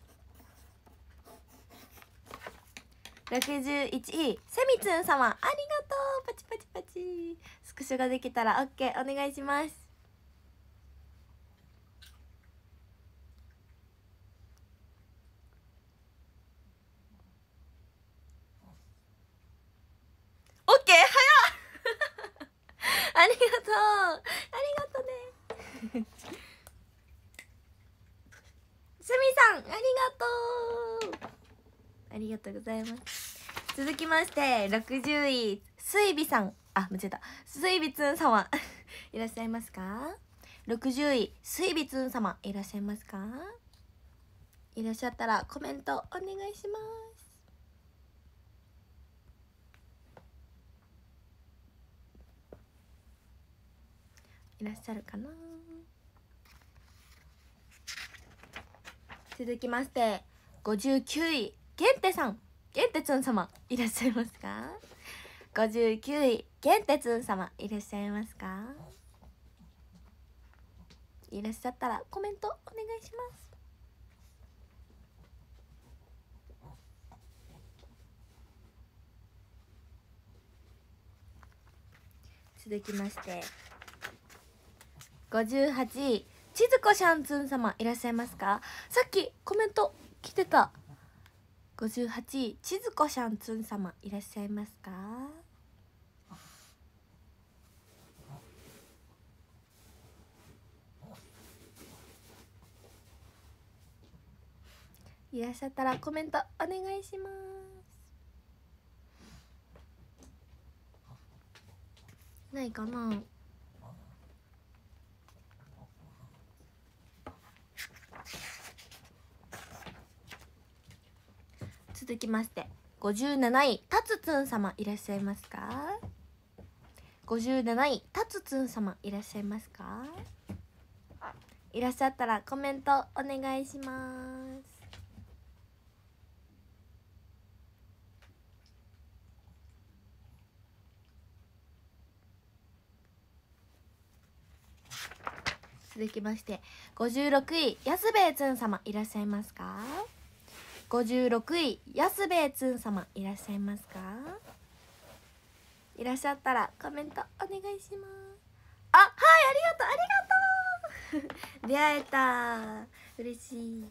ろくじゅういちいセミツン様ありがとうパチパチパチスクショができたら OK お願いしますオッケー早っありがとうありがとうねすみさんありがとうありがとうございます続きましてろくじゅういスイビさんあ間違えたスイビツン様いらっしゃいますか。ろくじゅういスイビツン様いらっしゃいますか。いらっしゃったらコメントお願いしますいらっしゃるかな。続きましてごじゅうきゅういゲンテさん、ゲンテツン様いらっしゃいますか？ごじゅうきゅういゲンテツン様いらっしゃいますか？いらっしゃったらコメントお願いします。続きましてごじゅうはちいちずこしゃんつん様いらっしゃいますか？さっきコメント来てた。ごじゅうはちいちずこしゃんつん様いらっしゃいますか？いらっしゃったらコメントお願いします。ないかな。続きましてごじゅうなないたつつん様いらっしゃいますか？ごじゅうなないたつつん様いらっしゃいますか？いらっしゃったらコメントお願いします。続きましてごじゅうろくいやすべえつん様いらっしゃいますか？ごじゅうろくいやすべえつん様いらっしゃいますか？いらっしゃったらコメントお願いします。あ、はい、ありがとうありがとう出会えた、嬉しい。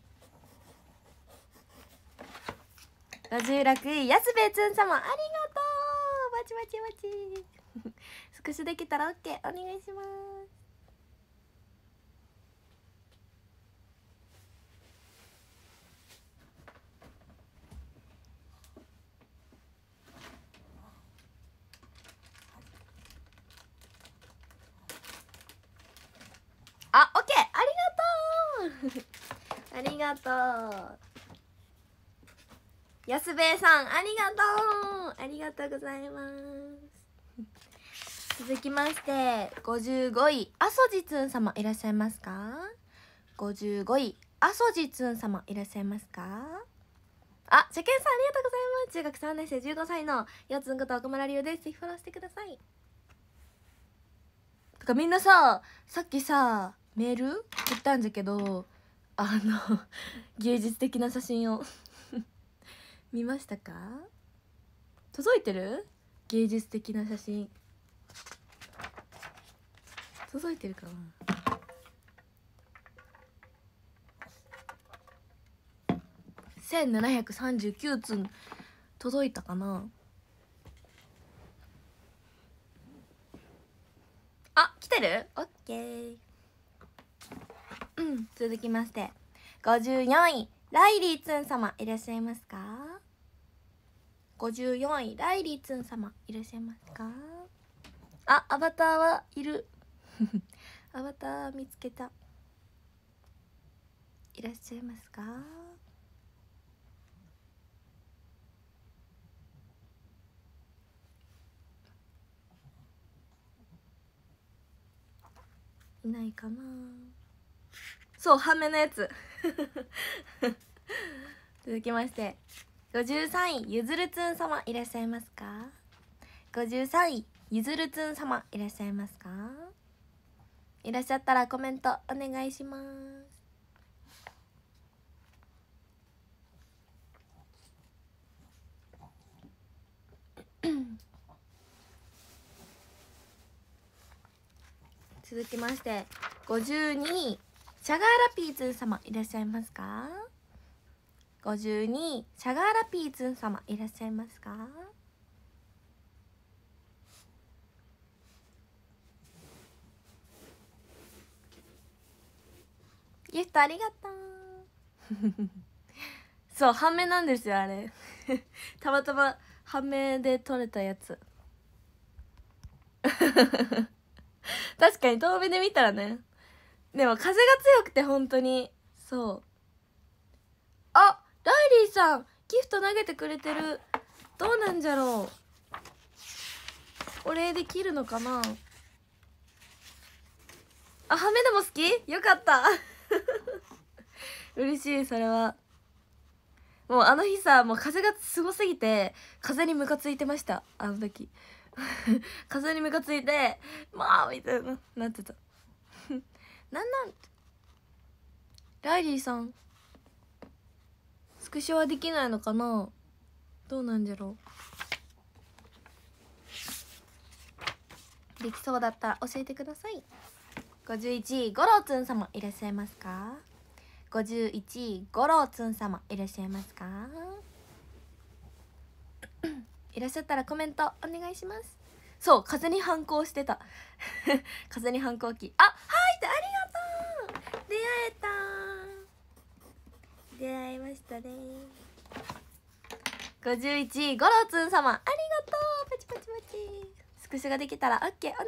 ごじゅうろくいやすべえつん様ありがとう、バチバチバチスクショできたら オーケー お願いします。あ、オッケー、ありがとうありがとう。やすべえさんありがとう、ありがとうございます。続きましてごじゅうごいあそじつん様いらっしゃいますか？ごじゅうごいあそじつん様いらっしゃいますか？あ、じゃけんさんありがとうございます。中学さんねん生じゅうごさいのよつんこと岡村りおです。ぜひフォローしてください。とかみんなさ、さっきさメール送ったんだけど、あの芸術的な写真を見ましたか？届いてる？芸術的な写真届いてるかな。せんななひゃくさんじゅうきゅうつん届いたかな。あ、来てる？オッケー。うん続きましてごじゅうよんいライリーつん様いらっしゃいますか？ごじゅうよんいライリーつん様いらっしゃいますか？あ、アバターはいるアバター見つけた。いらっしゃいますか？いないかな。そう、半目のやつ続きましてごじゅうさんいゆずるつん様いらっしゃいますか？ごじゅうさんいゆずるつん様いらっしゃいますか？いらっしゃったらコメントお願いします続きましてごじゅうにいシャガーラピーツン様いらっしゃいますか？ごじゅうにいシャガーラピーツン様いらっしゃいますか？ギフトありがとうそう半目なんですよあれたまたま半目で撮れたやつ確かに遠目で見たらね。でも風が強くて本当にそう。あ、ライリーさんギフト投げてくれてる。どうなんじゃろう、お礼できるのかな。あ、半目でも好き？よかった嬉しい。それはもうあの日さ、もう風がすごすぎて風にムカついてました、あの時風にムカついてもうみたいななってたなんなんライリーさんスクショはできないのかな、どうなんじゃろう。できそうだったら教えてください。ごじゅういちいゴローツン様いらっしゃいますか。ごじゅういちいゴローツン様いらっしゃいますかいらっしゃったらコメントお願いします。そう、風に反抗してた風に反抗期。あ、はいってありがとう、出会えた、出会いましたね。ごじゅういちいゴローツン様ありがとう、パチパチパチ。スクショができたら OK お願いします。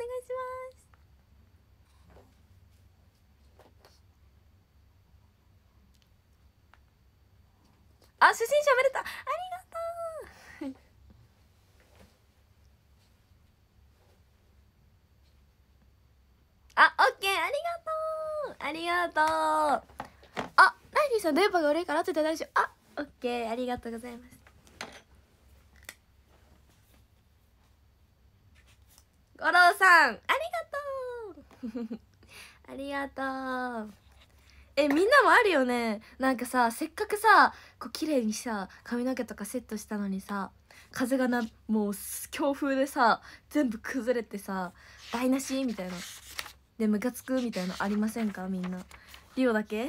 あ、初心者おめでとう、ありがとうあ、オッケー、ありがとうありがとう。あ、ライリーさん電波が悪いから後で大丈夫。あ、オッケー、ありがとうございます。五郎さんありがとうありがとう。え、みんなもあるよね。なんかさ、せっかくさこう綺麗にさ髪の毛とかセットしたのにさ、風がなもう強風でさ全部崩れてさ台無しみたいなでムカつくみたいなありませんか、みんな。リオだけ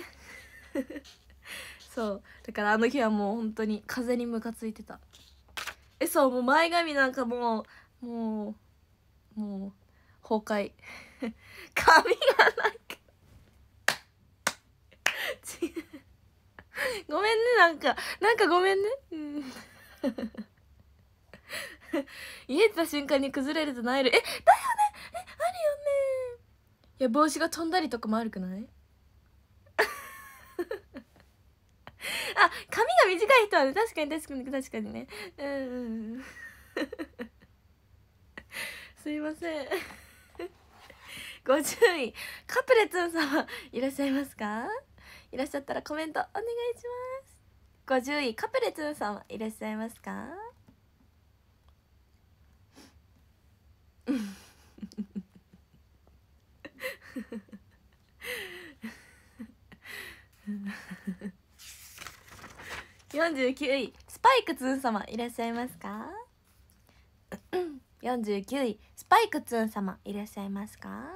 そうだからあの日はもう本当に風にムカついてた。え、そう、もう前髪なんかもうもうもう崩壊髪がなんか違うごめんね、なんかなんかごめんね、うん家出た瞬間に崩れるとなえる。え、だよね、え、あるよね。いや、帽子が飛んだりとかも悪くないあ、髪が短い人はね、確かに確かに確かにね、うんうんすいませんごじゅういカプレツン様いらっしゃいますか。いらっしゃったらコメントお願いします。ごじゅういカプレツン様いらっしゃいますかよんじゅうきゅういスパイクツン様いらっしゃいますかよんじゅうきゅういスパイクツン様いらっしゃいますか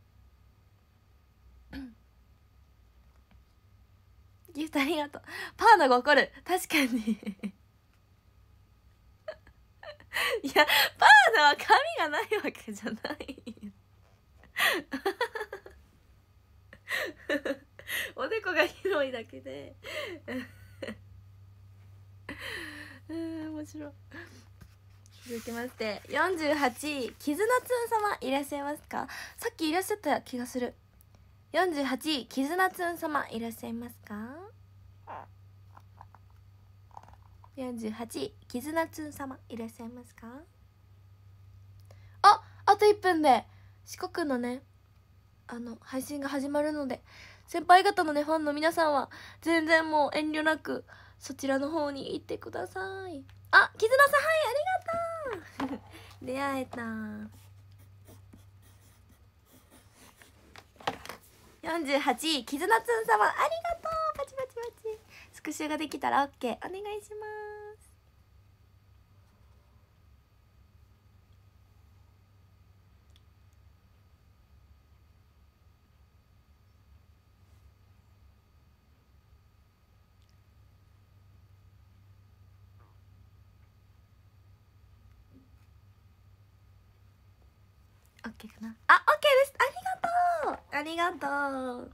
ギフトありがとう。パーのが怒る、確かにいや、パーのは髪がないわけじゃないおでこが広いだけでうん面白い。続きましてよんじゅうはちいキズナツン様いらっしゃいますか。さっきいらっしゃった気がする。よんじゅうはちいキズナツン様いらっしゃいますか。よんじゅうはちいキズナツン様いらっしゃいますか。あ、あといっぷんで四国のねあの配信が始まるので、先輩方のねファンの皆さんは全然もう遠慮なくそちらの方に行ってください。あ、キズナさん、はい、ありがとう出会えた。よんじゅうはちいキズナツン様ありがとう、パチパチパチ。スクショができたら OK お願いします。オッケーかなあ、オッケーです。ありがとうありがとう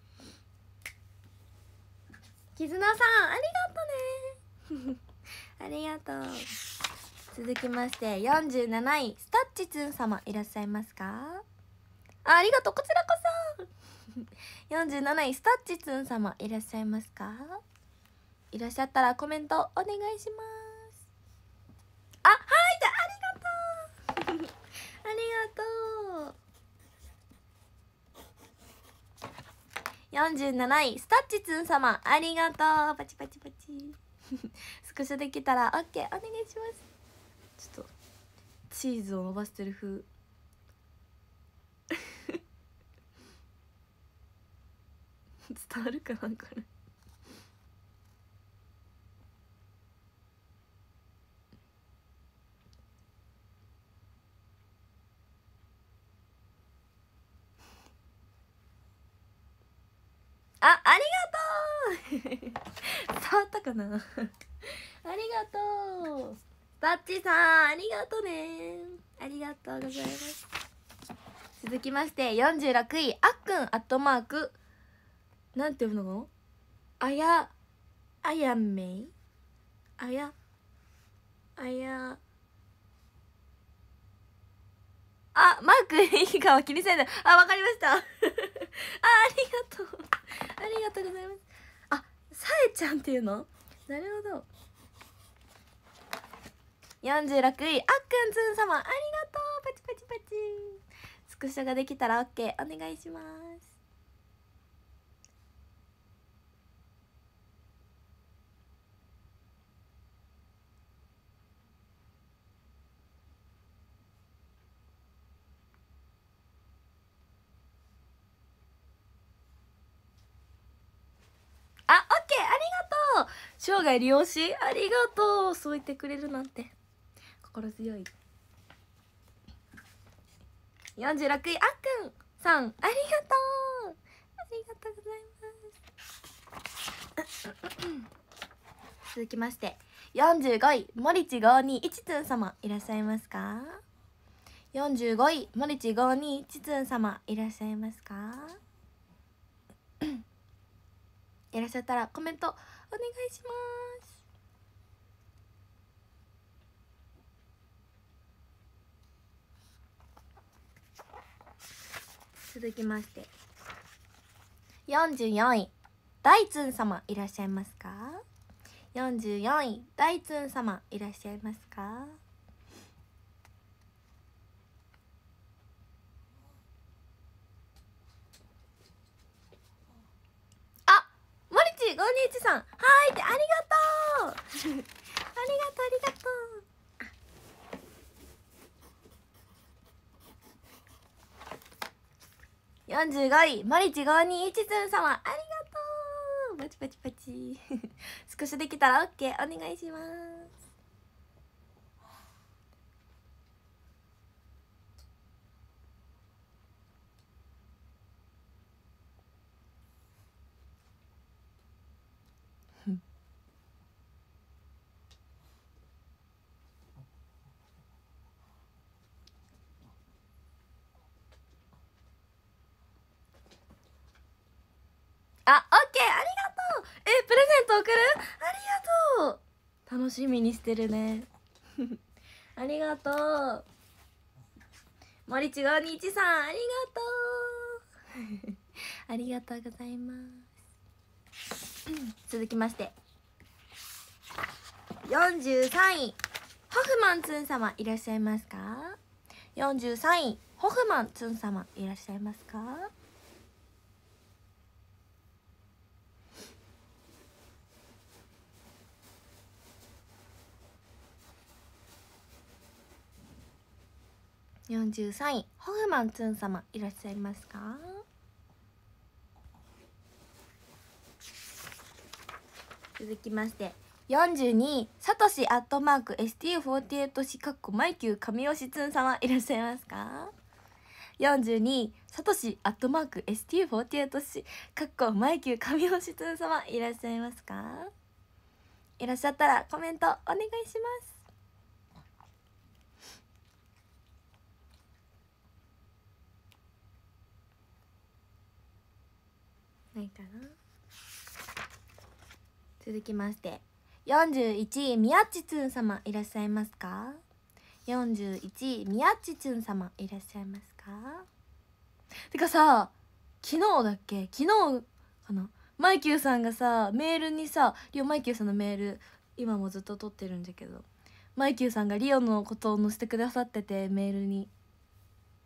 キズナさん、ありがとねありがとう。続きましてよんじゅうなないスタッチツン様いらっしゃいますか。あ、ありがとう、こちらこそよんじゅうなないスタッチツン様いらっしゃいますか。いらっしゃったらコメントお願いします。あ、はい、ありがとうありがとう。よんじゅうなないスタッチツン様ありがとう、パチパチパチスクショできたら OK お願いします。ちょっとチーズを伸ばしてる風伝わるかなこれ。あ、ありがとう伝わったかなありがとうバッチさん、ありがとうね。ありがとうございます。続きましてよんじゅうろくい、あっくんアットマークなんて読むの？あやあやめいあやあやあ、マークいいかは気にせんで。あ、わかりましたあ、ありがとうありがとうございます。あ、さえちゃんっていうの？なるほど。よんじゅうろくい、あっくんつん様ありがとう。パチパチパチ。スクショができたら OK お願いします。あ、オッケー、ありがとう。生涯利用しありがとう。そう言ってくれるなんて心強い。よんじゅうろくい、あっくんさんありがとう。ありがとうございます続きましてよんじゅうごい、森地ごーにーいちつん様いらっしゃいますか？よんじゅうごい、森地ごーにーいちつん様いらっしゃいますか？いらっしゃったらコメントお願いします。続きましてよんじゅうよんい、大津様いらっしゃいますか？よんじゅうよんい、大津様いらっしゃいますか？あ、森地ごーにーいちさん、はーいってありがとうありがとうありがとう。よんじゅうごい、森地ごーにーいちつん様ありがとう。パチパチパチスクショできたら OK お願いします。あ、オッケー、ありがとう。え、プレゼント送る？ありがとう。楽しみにしてるねありがとう。森地ごーにーいちさんありがとうありがとうございます続きましてよんじゅうさんい、ホフマンツン様いらっしゃいますか？よんじゅうさんい、ホフマンツン様いらっしゃいますか？よんじゅうさんい、ホフマンツン様いらっしゃいますか？続きましてよんじゅうにい、サトシアットマーク エスティーフォーティーエイト シかっこマイキュー神吉つん様いらっしゃいますか？よんじゅうにい、サトシアットマーク エスティーフォーティーエイト シかっこマイキュー神吉つん様いらっしゃいますか？いらっしゃったらコメントお願いします。ないかな。続きましてよんじゅういちい、みやっちつん様いらっしゃいますか？よんじゅういちい、みやっちつん様いらっしゃいますか？てかさ、昨日だっけ昨日かな、マイキューさんがさメールにさ、リオマイキューさんのメール今もずっと撮ってるんだけど、マイキューさんがリオのことを載せてくださってて、メールに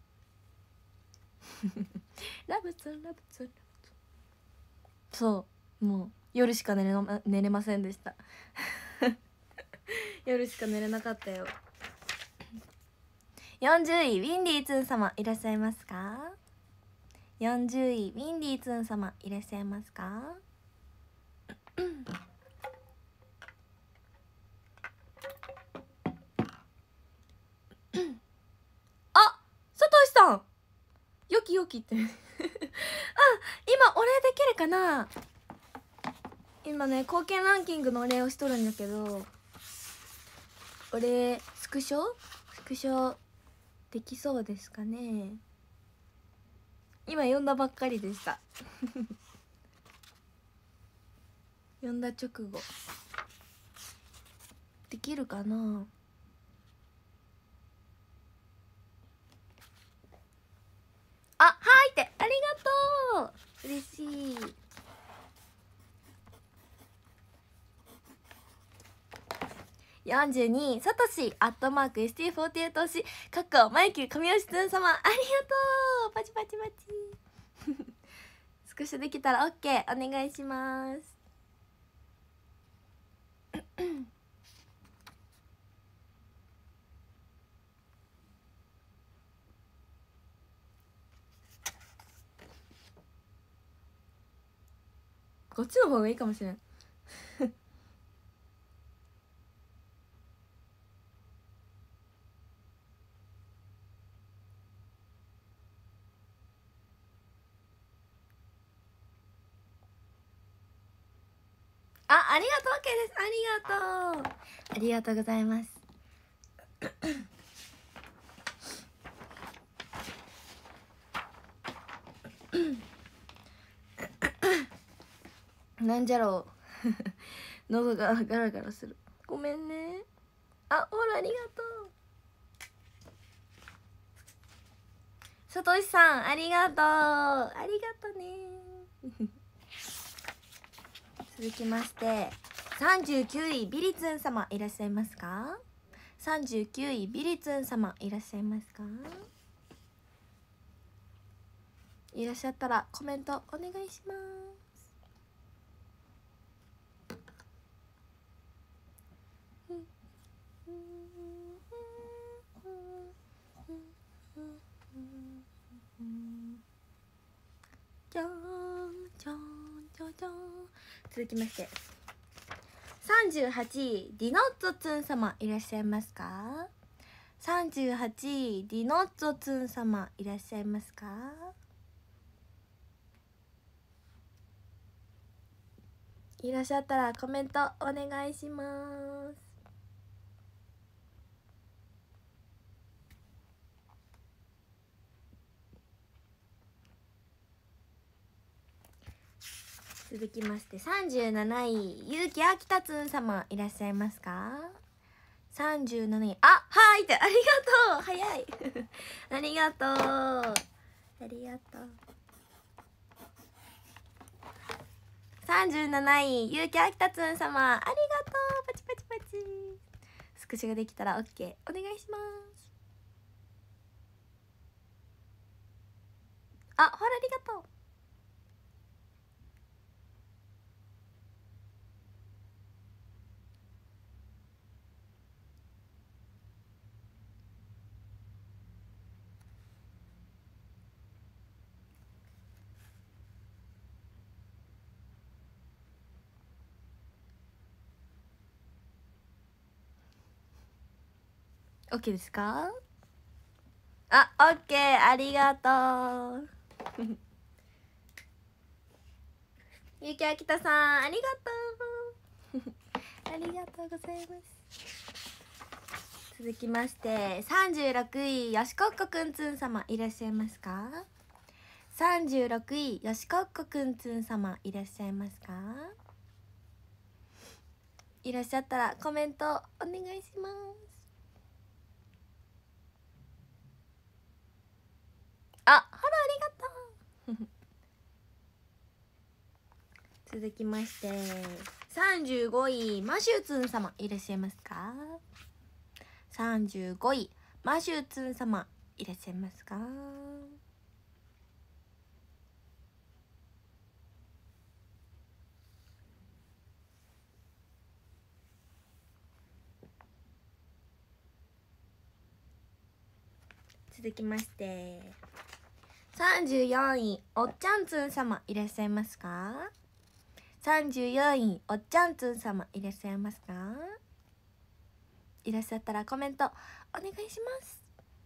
ラブツンラブツンラブツン、そうもう夜しか寝れな寝れませんでした夜しか寝れなかったよ。よんじゅういウィンディーツン様いらっしゃいますか？よんじゅういウィンディーツン様いらっしゃいますか？あ、さとしさんよきよきってあ、今お礼できるかな。今ね貢献ランキングのお礼をしとるんだけど、お礼スクショスクショできそうですかね。今読んだばっかりでした読んだ直後できるかな。あ、はいってありがとう、嬉しい。よんじゅうにさとしアットマーク エスティーフォーティーエイト 推しかっこマイキュー神吉つん様ありがとう、パチパチパチスクショできたら OK お願いしますこっちの方がいいかもしれんあ、ありがとう OK です。ありがとうありがとうございますなんじゃろう喉がガラガラする、ごめんね。あ、ほらありがとうさとしさん、ありがとうありがとね続きましてさんじゅうきゅういビリツン様いらっしゃいますか？さんじゅうきゅういビリツン様いらっしゃいますか？いらっしゃったらコメントお願いします。じゃんじゃんじゃんじゃん。続きましてさんじゅうはちいディノッツォツン様いらっしゃいますか？さんじゅうはちいディノッツォツン様いらっしゃいますか？いらっしゃったらコメントお願いします。続きましてさんじゅうなないゆうきあきたつん様いらっしゃいますか？さんじゅうなないあ、はいってありがとう早いありがとうありがとうさんじゅうなないゆうきあきたつん様ありがとう、パチパチパチスクショができたら OK お願いします。あ、ほらありがとうオッケーですか？あ、オッケーありがとうゆうきあきたさんありがとうありがとうございます。続きましてさんじゅうろくいよしこっこくんつん様いらっしゃいますか？さんじゅうろくいよしこっこくんつん様いらっしゃいますか？いらっしゃったらコメントお願いします。あ、ほらありがとう続きましてさんじゅうごいマシューツン様いらっしゃいますか？さんじゅうごいマシューツン様いらっしゃいますか？ 続きましてさんじゅうよんいおっちゃんつん様いらっしゃいますか？さんじゅうよんいおっちゃんつん様いらっしゃいますか？いらっしゃったらコメントお願いします。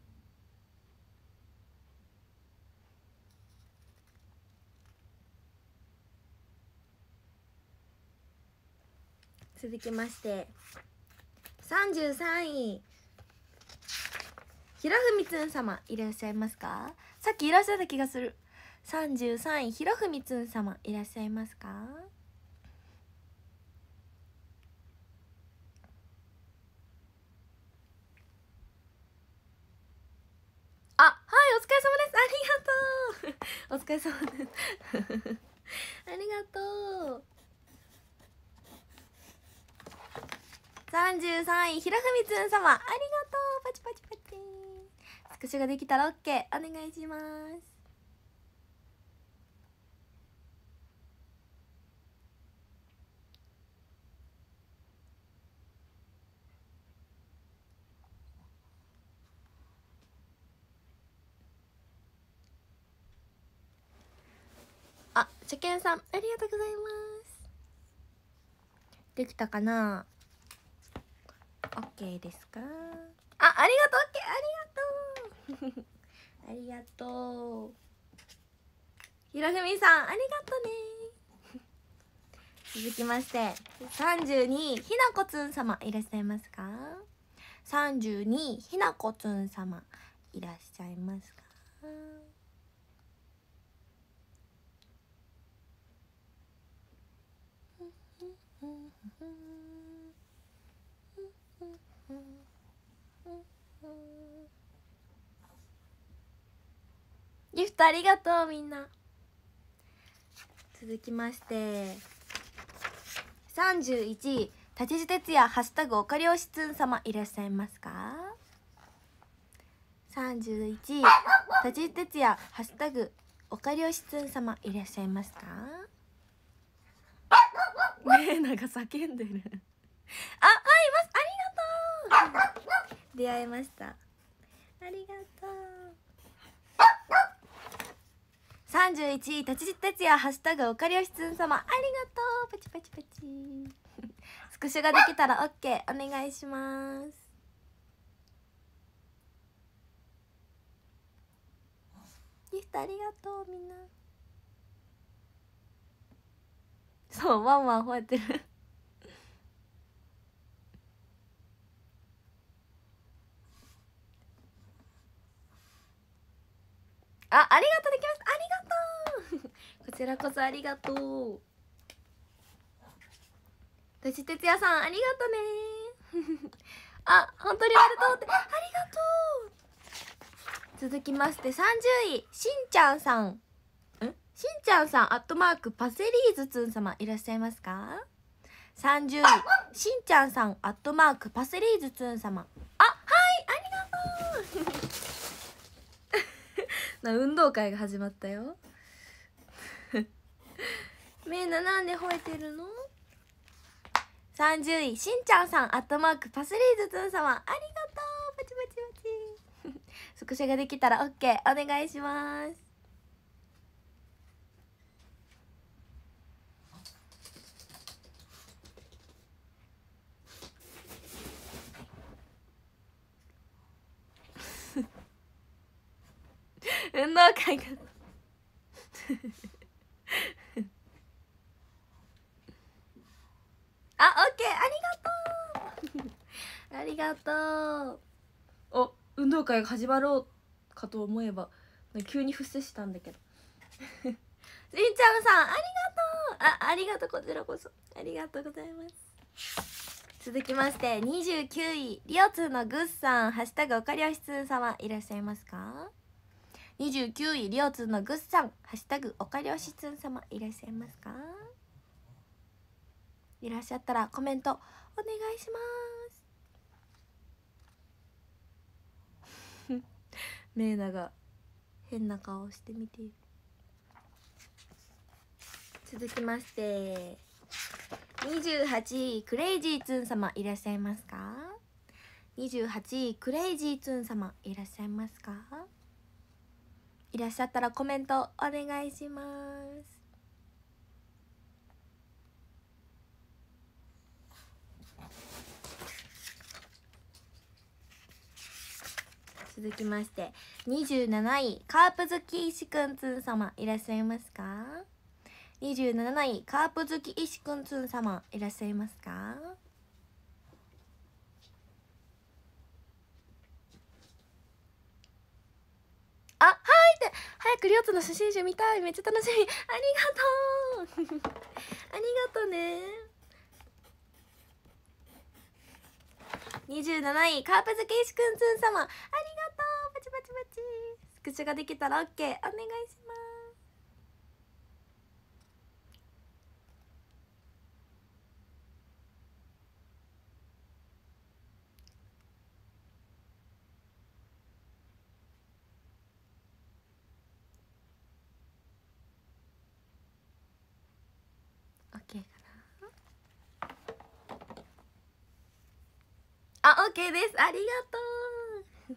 続きましてさんじゅうさんいひろふみつん様いらっしゃいますか？さっきいらっしゃった気がする。さんじゅうさんいひろふみつん様いらっしゃいますか？あ、はい、お疲れ様です。ありがとうお疲れ様ですありがとう。さんじゅうさんいひろふみつん様ありがとう。パチパチパチ。スクショができたら OK お願いします。あ、初見さんありがとうございます。できたかな？ OK ですか？あ、ありがとう OK ありがとうありがとう。ひろふみさんありがとうね続きましてさんじゅうにひなこつん様いらっしゃいますか？さんじゅうにひなこつん様いらっしゃいますか？ギフトありがとうみんな。続きましてさんじゅういちい立ち哲也ハッシュタグおかりょうしつん様いらっしゃいますか？さんじゅういちい立ち哲也ハッシュタグおかりょうしつん様いらっしゃいますか？ねえなんか叫んでるあ、はいますありがとう出会えました。ありがとう。さんじゅういちい立ち哲也ハッシュタグおかりょうしつん様ありがとう。パチパチパチスクショができたら OK お願いします。ギフトありがとうみんな。そうワンワン吠えてるあ、ありがとうできました。ありがとうこちらこそありがとう。立ち哲也さんありがとねあ、本当にありがとうってありがとう。続きましてさんじゅういしんちゃんさんんしんちゃんさんアットマークパセリーズつん様いらっしゃいますか？さんじゅういしんちゃんさんアットマークパセリーズつん様あ、はいありがとうな運動会が始まったよみんななんで吠えてるの？さんじゅういしんちゃんさんアットマークパセリーズつん様ありがとうパチパチパチスクショができたら OK お願いします運動会があ、オッケーありがとうありがとう。お、運動会が始まろうかと思えば急に伏せしたんだけどしんちゃんさんありがとうあ、ありがとうこちらこそありがとうございます続きましてにじゅうきゅういリオツーのグッさんハッシュタグおかりょうしつん様いらっしゃいますか？にじゅうきゅういリオツーのグッさんハッシュタグおかりょうしつん様いらっしゃいますか？いらっしゃったらコメントお願いしますメイナが変な顔してみている。続きましてにじゅうはちいクレイジーツン様いらっしゃいますか？ にじゅうはちいクレイジーツーン様いらっしゃいますか？いらっしゃったらコメントお願いします。続きましてにじゅうなないカープ好き石くんつん様いらっしゃいますか？にじゅうなないカープ好き石くんつん様いらっしゃいますか？あ、はいって早くりょうつの初心者見たい、めっちゃ楽しみ、ありがとうありがとうね。にじゅうなないカープ好き石くんつん様ありがとう、パチパチパチ。スクショができたら OK お願いします。OK かなあ、OK です。ありがとう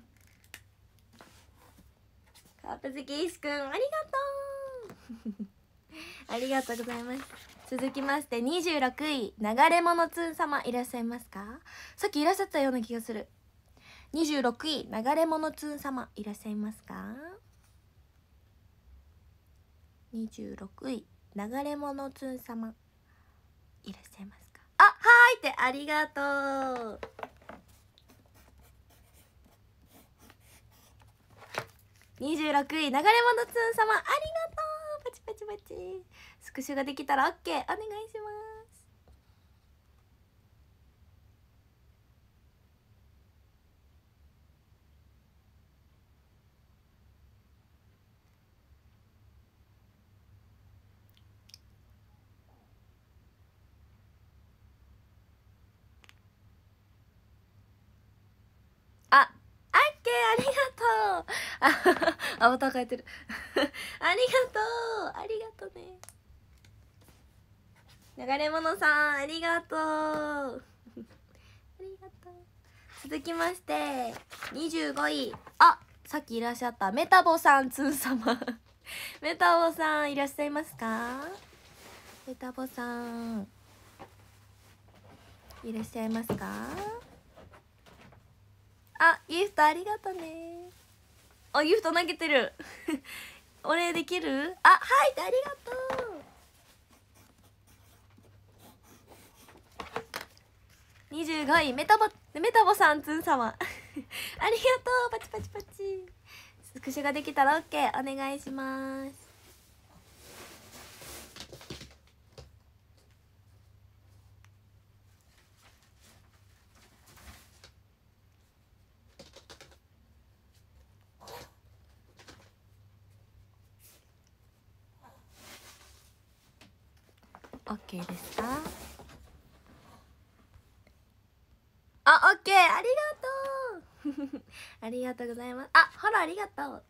カープ好き石くんありがとうありがとうございます。続きましてにじゅうろくい流れ者つん様いらっしゃいますか？さっきいらっしゃったような気がする。にじゅうろくい流れ者つん様いらっしゃいますか？にじゅうろくい流れ者つん様いらっしゃいますか？あ、はいってありがとう。にじゅうろくい流れ者つん様ありがとう。パチパチパチ。スクショができたら OK お願いします。あ、オッケー、ありがとうあ、アバター変えてるありがとうありがとうね。流れ者さんありがとうありがとう。続きましてにじゅうごい、あ、さっきいらっしゃったメタボさんつん様メタボさんいらっしゃいますか？メタボさんいらっしゃいますか？あ、ギフトありがとね。あ、ギフト投げてるお礼できる？あ、はいってありがとう。にじゅうごいメタボメタボさんつん様ありがとう。パチパチパチ。スクショができたら OK お願いします。OK ですか？あ、OK ありがとうありがとうございます。あ、フォローありがとう。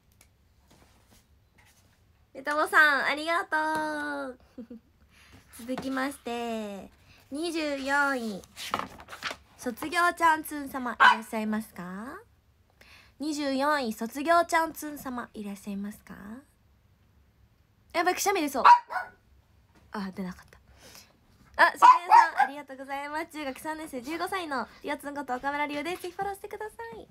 メタボさんありがとう続きましてにじゅうよんい卒業ちゃんつん様いらっしゃいますか？にじゅうよんい卒業ちゃんつん様いらっしゃいますか？やばい、くしゃみ出そう。あ、出なかった。あ、しげんさんありがとうございます。中学さんねん生じゅうごさいのりおつんこと岡村りおです。ぜひフォローしてください。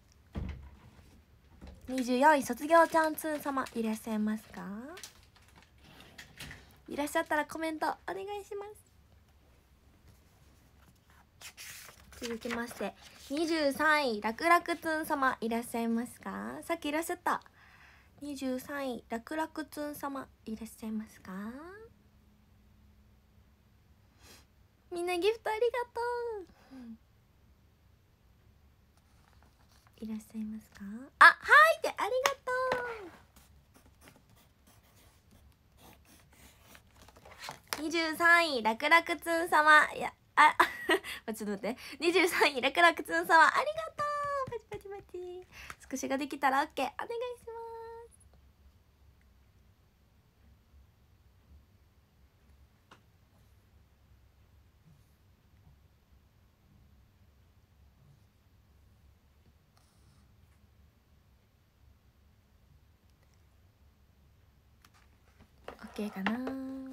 にじゅうよんい卒業ちゃんつん様いらっしゃいますか？いらっしゃったらコメントお願いします。続きましてにじゅうさんい楽々つん様いらっしゃいますか？さっきいらっしゃったにじゅうさんい楽々つん様いらっしゃいますか？みんなギフトありがとういらっしゃいますか？あ、はいってありがとう。にじゅうさんい楽々つん様いやあちょっと待ってにじゅうさんい楽々つん様ありがとう。パチパチパチ。スクショができたら OK お願いします。 OK かな。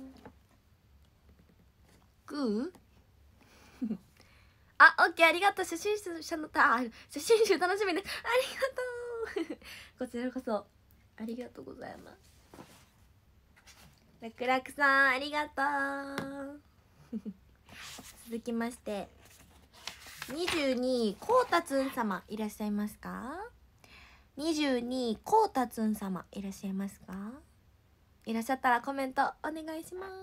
グーあ、OK ありがとう。写真集のた写真集楽しみです。ありがとうこちらこそありがとうございます。らくらくさんありがとう続きましてにじゅうにいこうたつん様いらっしゃいますか。にじゅうにいこうたつん様いらっしゃいますか。いらっしゃったらコメントお願いします。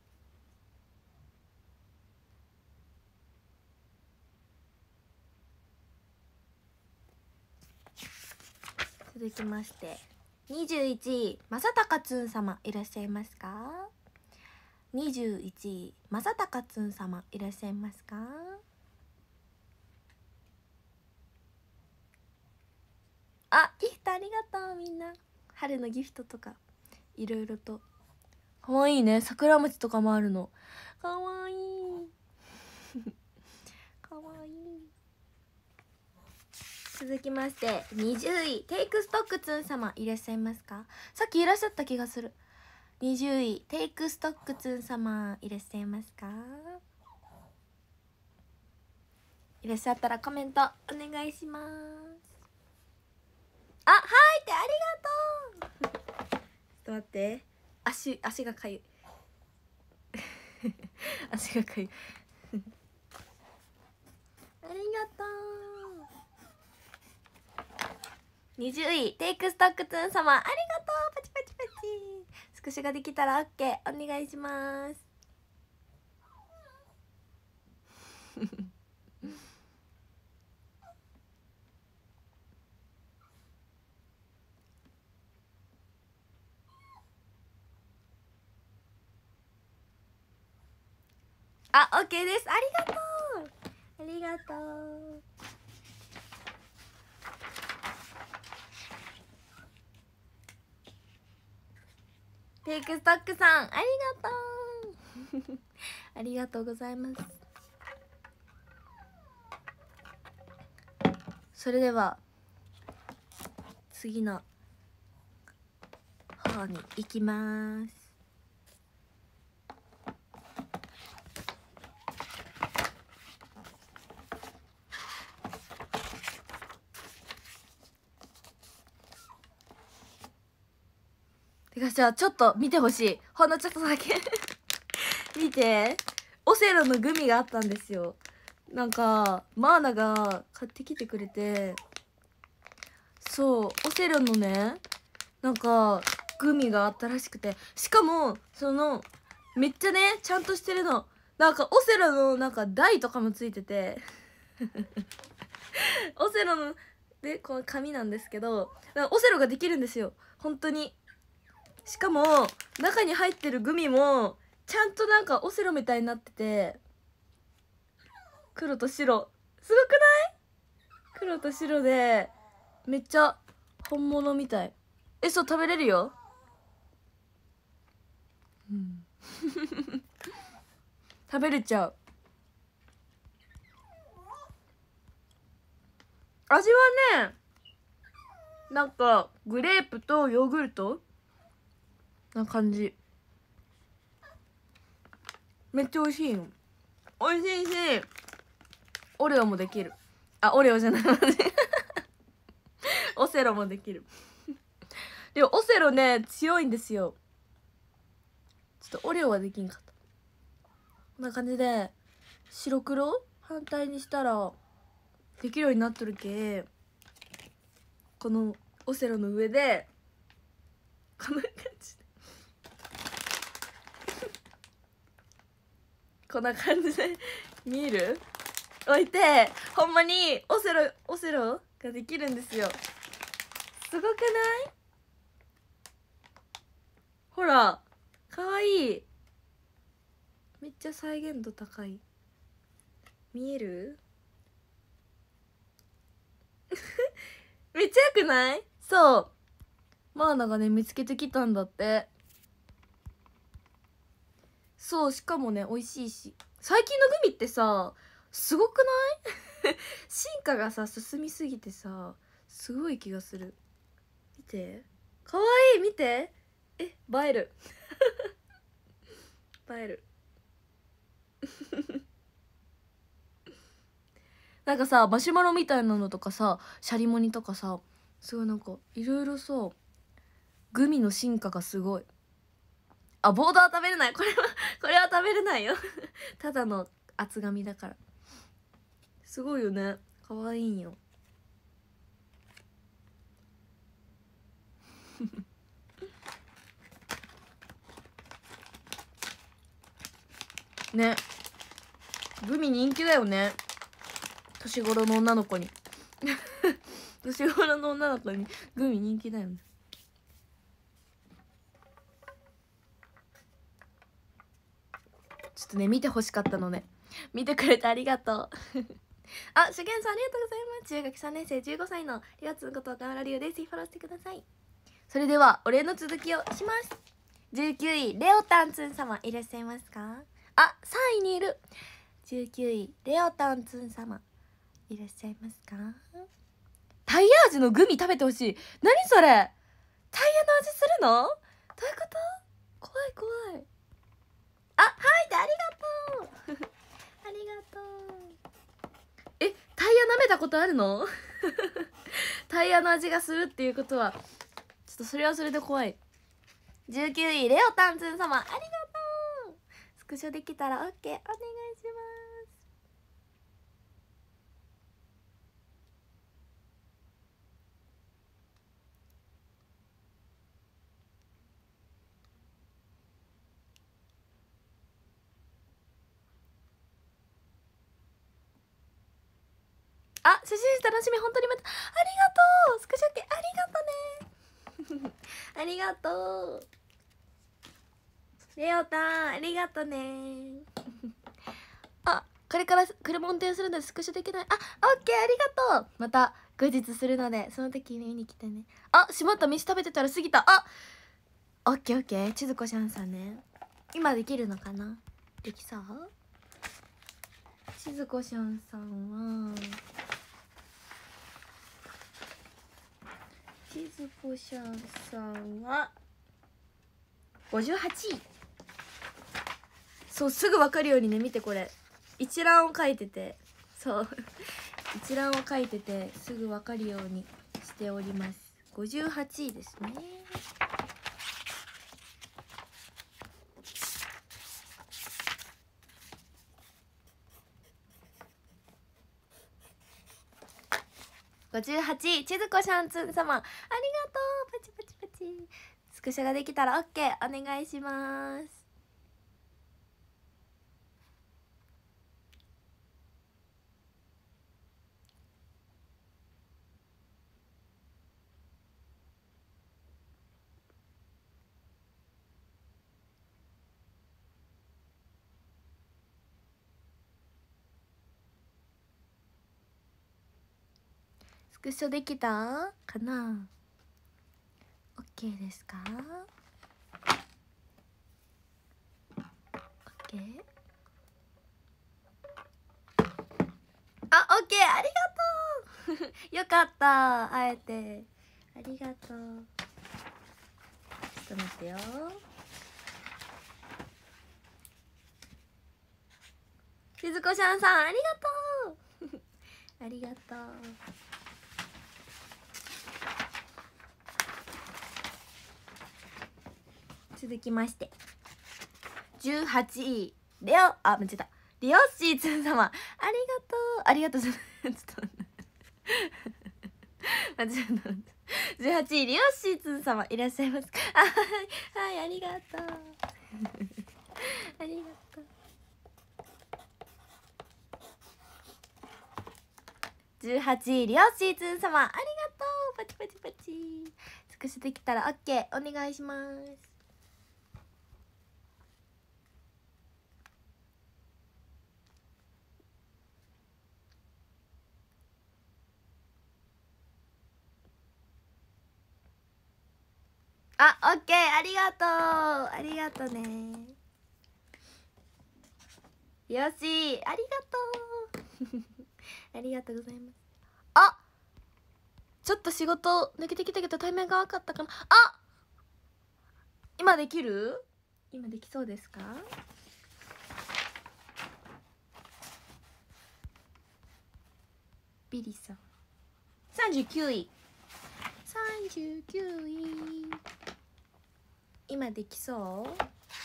続きましてにじゅういちいまさたかつん様いらっしゃいますか。にじゅういちいまさたかつん様いらっしゃいますか。あ、ギフトありがとう。みんな春のギフトとかいろいろとかわいいね。桜餅とかもあるの。かわいいかわいい。続きましてにじゅういテイクストックツン様いらっしゃいますか。さっきいらっしゃった気がする。にじゅういテイクストックツン様いらっしゃいますか。いらっしゃったらコメントお願いします。あ、はいってありがとうちょっと待って、足足がかゆい足がかゆいありがとう。にじゅういテイクストックツン様ありがとう。パチパチパチスクショができたら OK お願いしますあ、OK です。ありがとうありがとう。テイクストックさんありがとうありがとうございます。それでは次の方に行きます。てかじゃあちょっと見てほしい。ほんのちょっとだけ見て、オセロのグミがあったんですよ。なんかマーナが買ってきてくれて、そうオセロのねなんかグミがあったらしくて、しかもそのめっちゃねちゃんとしてるの。なんかオセロのなんか台とかもついててオセロのでこの紙なんですけど、オセロができるんですよ本当に。しかも中に入ってるグミもちゃんとなんかオセロみたいになってて、黒と白すごくない？黒と白でめっちゃ本物みたい。え、そう食べれるよ。うん食べれちゃう。味はねなんかグレープとヨーグルトな感じ。めっちゃ美味しいよ。美味しいしオレオもできる。あ、オレオじゃないオセロもできるでもオセロね強いんですよ。ちょっとオレオはできんかった。こんな感じで白黒反対にしたらできるようになっとるけ、このオセロの上でこんな感じでこんな感じで見える置いて、ほんまにオセロオセロができるんですよ。すごくない？ほらかわいい。めっちゃ再現度高い。見えるめっちゃよくない？そうマーナがね見つけてきたんだって。そう、しかもね美味しいし、最近のグミってさすごくない進化がさ進みすぎてさすごい気がする。見てかわいい。見て、え映える映えるなんかさマシュマロみたいなのとかさシャリモニとかさすごいなんかいろいろさグミの進化がすごい。あ、ボードは食べれない。これはこれは食べれないよただの厚紙だから。すごいよね、かわいいんよね、グミ人気だよね、年頃の女の子に年頃の女の子にグミ人気だよね。ちょっとね見てほしかったので、見てくれてありがとうあ、しゅげんさんありがとうございます。中学さんねん生じゅうごさいのりがつのこと岡村りおです。ぜひフォローしてください。それではお礼の続きをします。じゅうきゅういレオタンツン様いらっしゃいますか。あ、さんいにいる。じゅうきゅういレオタンツン様いらっしゃいますか。タイヤ味のグミ食べてほしい。何それ、タイヤの味するの、どういうこと、怖い怖い。あ、はいでありがとうありがとう。え、タイヤ舐めたことあるのタイヤの味がするっていうことはちょっとそれはそれで怖い。じゅうきゅういレオタンツン様ありがとう。スクショできたら OK お願いします。あ、写真楽しみ、本当にまたありがとう。スクショ系ありがとねありがとうレオタン、ありがとねあ、これから車運転するのでスクショできない。あ、オッケーありがとう。また後日するのでその時に見に来てね。あ、しまった、飯食べてたら過ぎた。あ、オッケーオッケー。千鶴子ちゃんさんね、今できるのかな、できそう。千鶴子ちゃんさんは千鶴子ちゃんさんはごじゅうはちい。そう、すぐ分かるようにね、見てこれ一覧を書いてて、そう一覧を書いててすぐ分かるようにしております。ごじゅうはちいですね。ごじゅうはちい千鶴子シャンツン様ありがとう。パチパチパチ。スクショができたら OK お願いします。スクショできたかな。 OK ですか。 OK。 あ、OK ありがとうよかった、会えてありがとう。ちょっと待ってよ。しずこしゃんさんありがとうありがとう。続きましてじゅうはちいレオ、あ、間違えた、リオッシーツン様ありがとう。ありがとう。ちょっと間違えた。じゅうはちいリオッシーツン様いらっしゃいますか。あ、はい、はい、ありがとうありがとう。じゅうはちいリオッシーツン様ありがとう。パチパチパチ。スクショできたら OK お願いします。あ、オッケーありがとう。ありがとうね。よし、ありがとうありがとうございます。あ、ちょっと仕事抜けてきたけど対面が分かったかな。あ、今できる？ 今できそうですか？ビリさんさんじゅうきゅういさんじゅうきゅうい今できそう？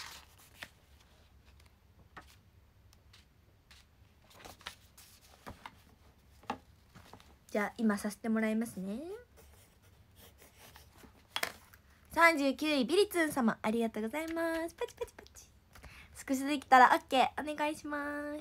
じゃあ今させてもらいますね。さんじゅうきゅういビリツン様ありがとうございます。パチパチパチスクショできたら OK お願いします。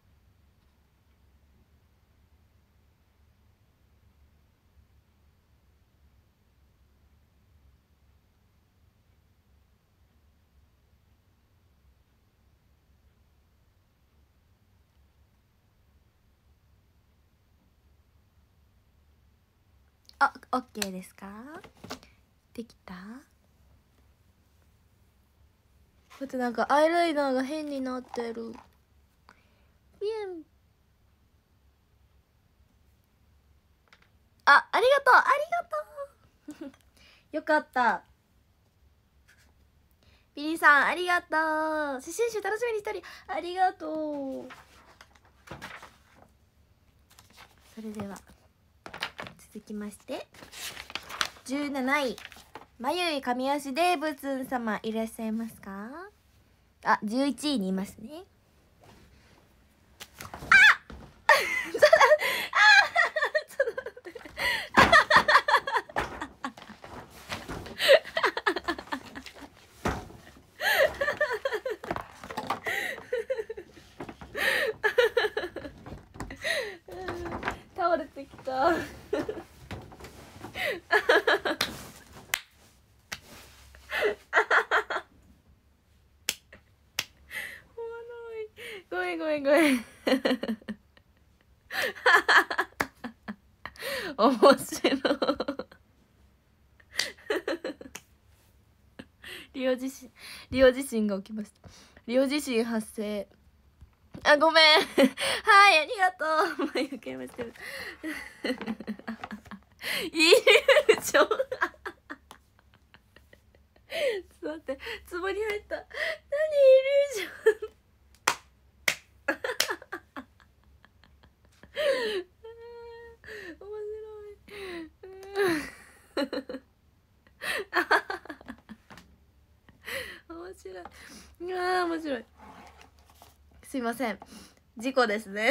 あ、OK ですか？できた？だってなんかアイライナーが変になってる。ピエン。あ、ありがとうありがとうよかった。ビリーさんありがとう。写真集楽しみにしてる。ありがとう。それでは続きましてじゅうなない眉井神足デーブツン様いらっしゃいますか？あ、じゅういちいにいますね。あちょっと待って倒れてきたごめんごめんごめん面白いリオ地震リオ地震が起きました。リオ地震発生。あ、ごめんはいありがとう眉毛ましてるイリュージョンちょっと待ってツボに入った。何イリュージョン面白い面白い。うわー面白い。すいません事故ですね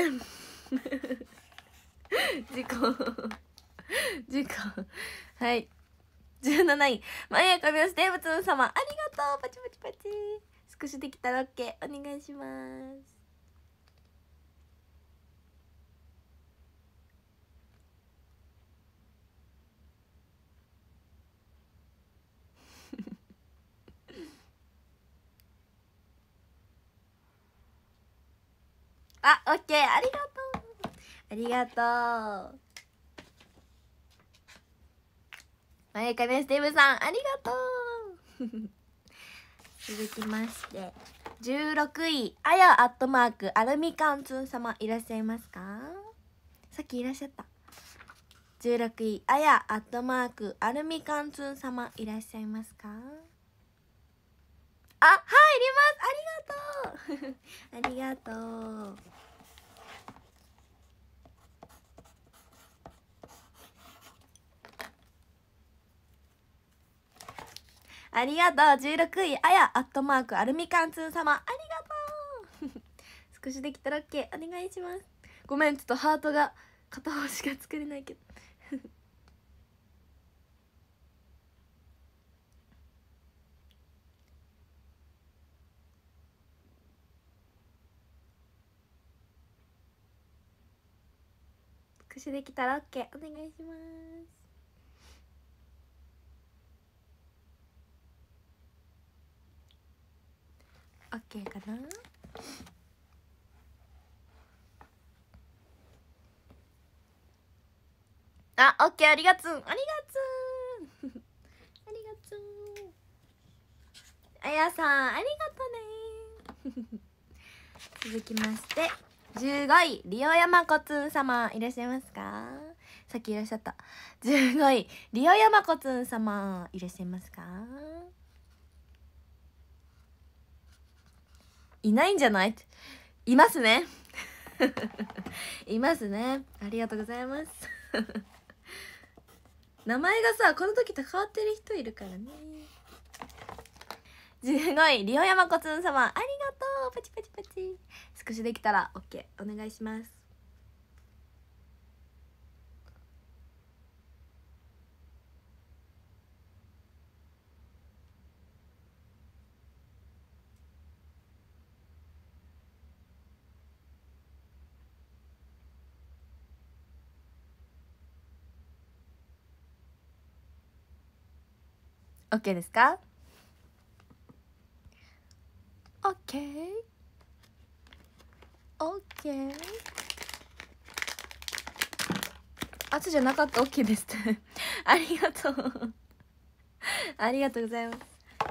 事故事故はいじゅうなない前や神吉デーブツン様ありがとう。パチパチパチスクショできたら OK お願いしますあ、オッケーありがとうありがとう前かねスティーブさんありがとう続きましてじゅうろくいあやアットマークアルミカンツン様いらっしゃいますか？さっきいらっしゃった。じゅうろくいあやアットマークアルミカンツン様いらっしゃいますか？あ、入りますありがとうありがとうありがとうじゅうろくいあやアットマークアルミカンツン様ありがとうスクショできたら OK お願いします。ごめんちょっとハートが片方しか作れないけどスクショできたら OK お願いします。オッケーかな。あ、オッケーありがつんありがつんありがつんあやさんありがとね続きましてじゅうごいリオヤマコツン様いらっしゃいますか？さっきいらっしゃった。じゅうごいリオヤマコツン様いらっしゃいますか？ いないんじゃない？いますねいますね。ありがとうございます名前がさこの時と変わってる人いるからね。じゅうごいリオヤマコツン様ありがとう。パチパチパチ。スクショできたら OK お願いします。OK ですか？ OK OK 圧じゃなかった OK ですってありがとうありがとうございます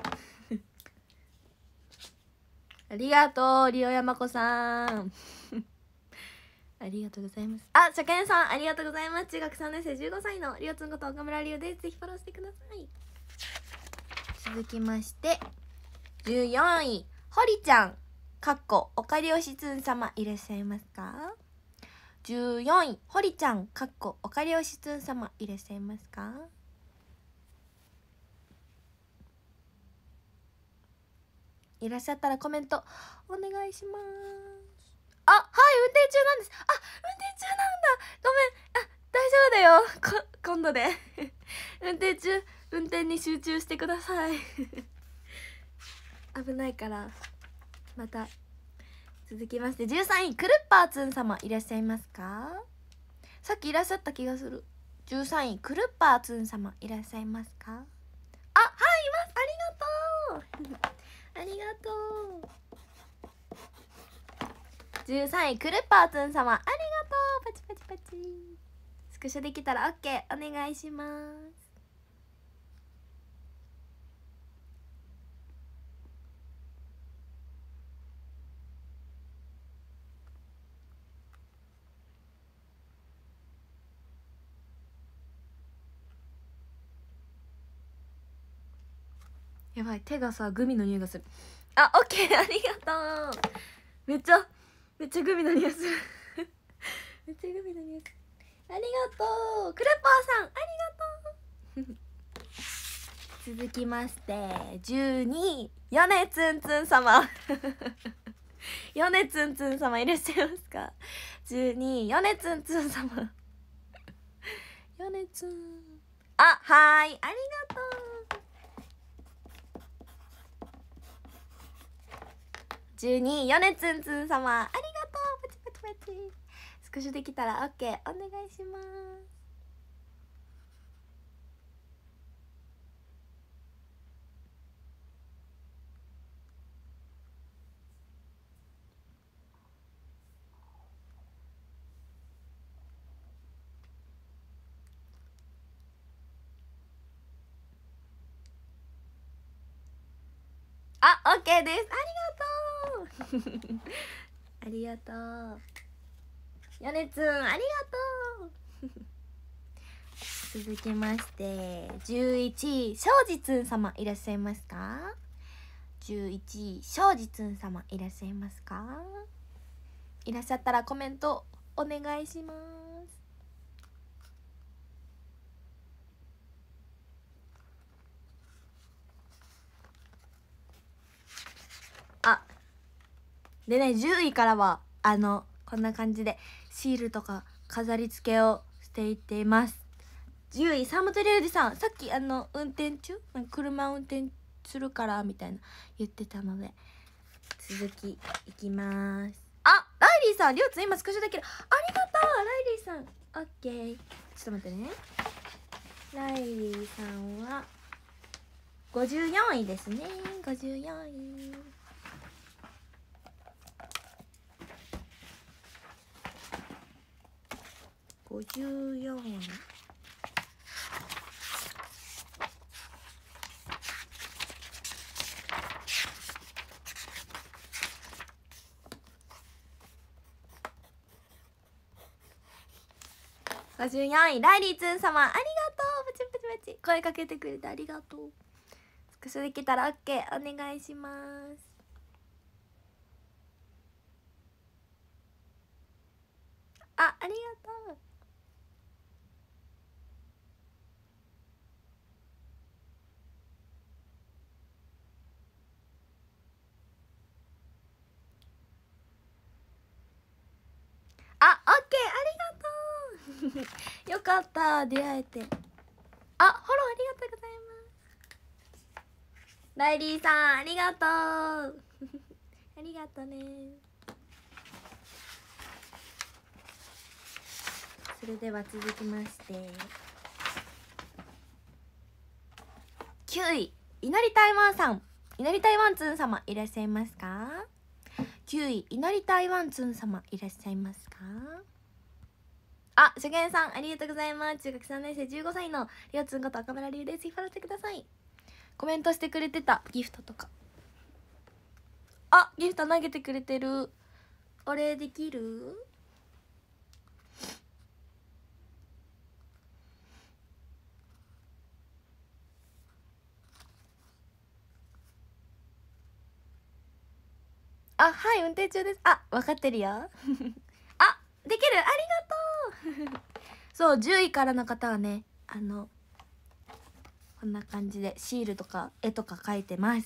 ありがとうリオヤマコさんありがとうございます。あ、シャケンさんありがとうございます。中学さんねん生じゅうごさいのリオツンこと岡村リオです。ぜひフォローしてください。続きましてじゅうよんいホリちゃんかっこおかりおしつん様いらっしゃいますか？じゅうよんいホリちゃんかっこおかりおしつん様いらっしゃいますか？いらっしゃったらコメントお願いします。あ、はい運転中なんです。あ、運転中なんだ。ごめん。あ、大丈夫だよ。こ今度で運転中運転に集中してください危ないからまた。続きましてじゅうさんいクルッパーツン様いらっしゃいますか？さっきいらっしゃった気がする。じゅうさんいクルッパーツン様いらっしゃいますか？あ、はいいます。ありがとうありがとう。じゅうさんいクルッパーツン様ありがとう。パチパチパチ。スクショできたら OK お願いします。やばい手がさグミの匂いがする。あ、オッケーありがとう。めっちゃめっちゃグミの匂いするめっちゃグミの匂いする。ありがとうクルッパーさんありがとう続きましてじゅうにいヨネツンツン様ヨネツンツン様いらっしゃいますか？じゅうにいヨネツンツン様ヨネツンあ、はーいありがとう。じゅうにいヨネツンツン様ありがとう。パチパチパチ。スクショできたら OK お願いします。あ、OK です。ありがとうありがとうヨネツンありがとう続きましてじゅういちい庄司ツン様いらっしゃいますか？じゅういちい庄司ツン様いらっしゃいますか？いらっしゃったらコメントお願いします。あでねじゅういからはあのこんな感じでシールとか飾り付けをしていっています。じゅういサムトリュウジさんさっきあの運転中車運転するからみたいな言ってたので続きいきます。あ、ライリーさんりょうつん今スクショできる。ありがとうライリーさんオッケー。ちょっと待ってね。ライリーさんはごじゅうよんいですね。ごじゅうよんいごじゅうよんいごじゅうよんいライリーツン様ありがとう。パチパチパチ声かけてくれてありがとう。スクショできたら OK お願いします。 とう。あ、オッケー、ありがとうよかった、出会えて。あ、フォローありがとうございます。ライリーさん、ありがとうありがとね。それでは続きましてきゅうい、祈り台湾さん、祈り台湾つん様いらっしゃいますか。きゅうい、祈り台湾つん様いらっしゃいますか。あ、初見さんありがとうございます。中学さんねん生じゅうごさいのりおつんこと赤村りゅうです。フォローしてください。コメントしてくれてたギフトとか、あ、ギフト投げてくれてる。お礼できる。あ、はい、運転中です。あ、分かってるよあ、できる、ありがとうそう、じゅういからの方はね、あのこんな感じでシールとか絵とか描いてます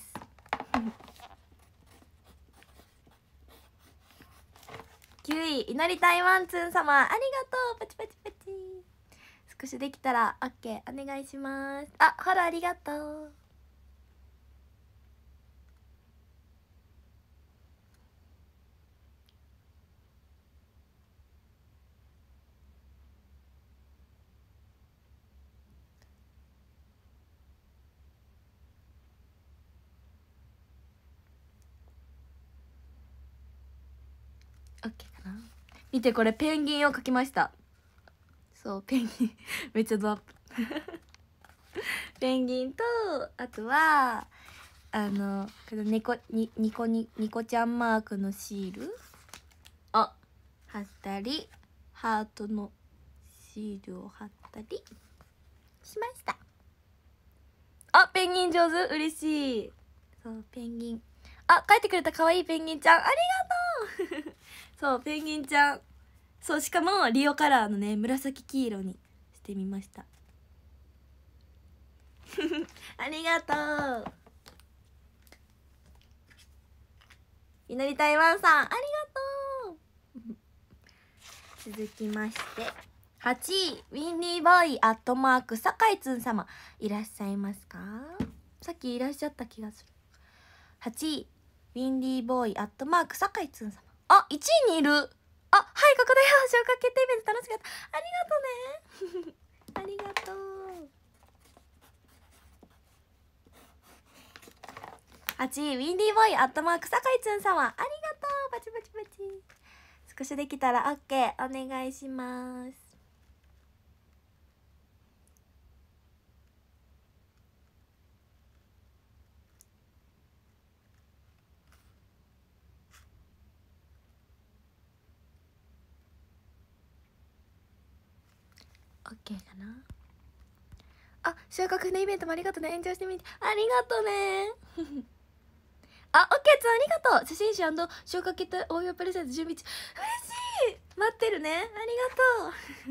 きゅうい、祈り台湾つん様ありがとう。パチパチパチ。少しできたら OK お願いします。あ、ほらありがとう。OK かな。見て、これペンギンを描きました。そう、ペンギンめっちゃドアップペンギンと、あとはあのこの猫にニコにニコちゃんマークのシールを貼ったり、ハートのシールを貼ったりしました。あ、ペンギン上手、嬉しい。そう、ペンギン、あ、描いてくれた可愛いペンギンちゃんありがとうそうペンギンちゃん、そう、しかもリオカラーのね紫黄色にしてみましたありがとう。祈り台湾さんありがとう続きましてはちい、ウィンディーボーイアットマーク酒井つん様いらっしゃいますか。さっきいらっしゃった気がする。はちい、ウィンディーボーイアットマーク酒井つん様、あ、いちいにいる。あ、はい、ここだよ。消化決定イベント楽しかった。ありがとねありがとう。はちい、ウィンディーボーイアットマーク酒井つん様ありがとう。パチパチパチ。少しできたら OK お願いします。OK かな。あ、収穫のイベントもありがとうね。延長してみてありがとうねあ、OK つんありがとう。写真集消化決定応用プレゼント準備中。嬉しい、待ってるね、ありがとう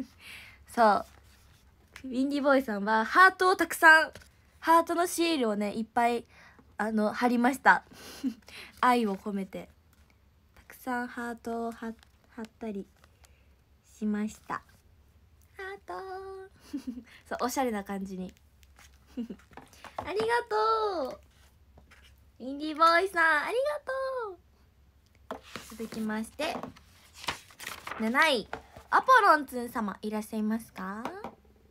そう、ウィンディーボーイさんはハートをたくさん、ハートのシールをねいっぱいあの貼りました愛を込めてたくさんハートを貼ったりしました。ハートそうおしゃれな感じにありがとうインディーボーイさんありがとう。続きましてなない、アポロンつん様いらっしゃいますか。あ、はい、いますよ。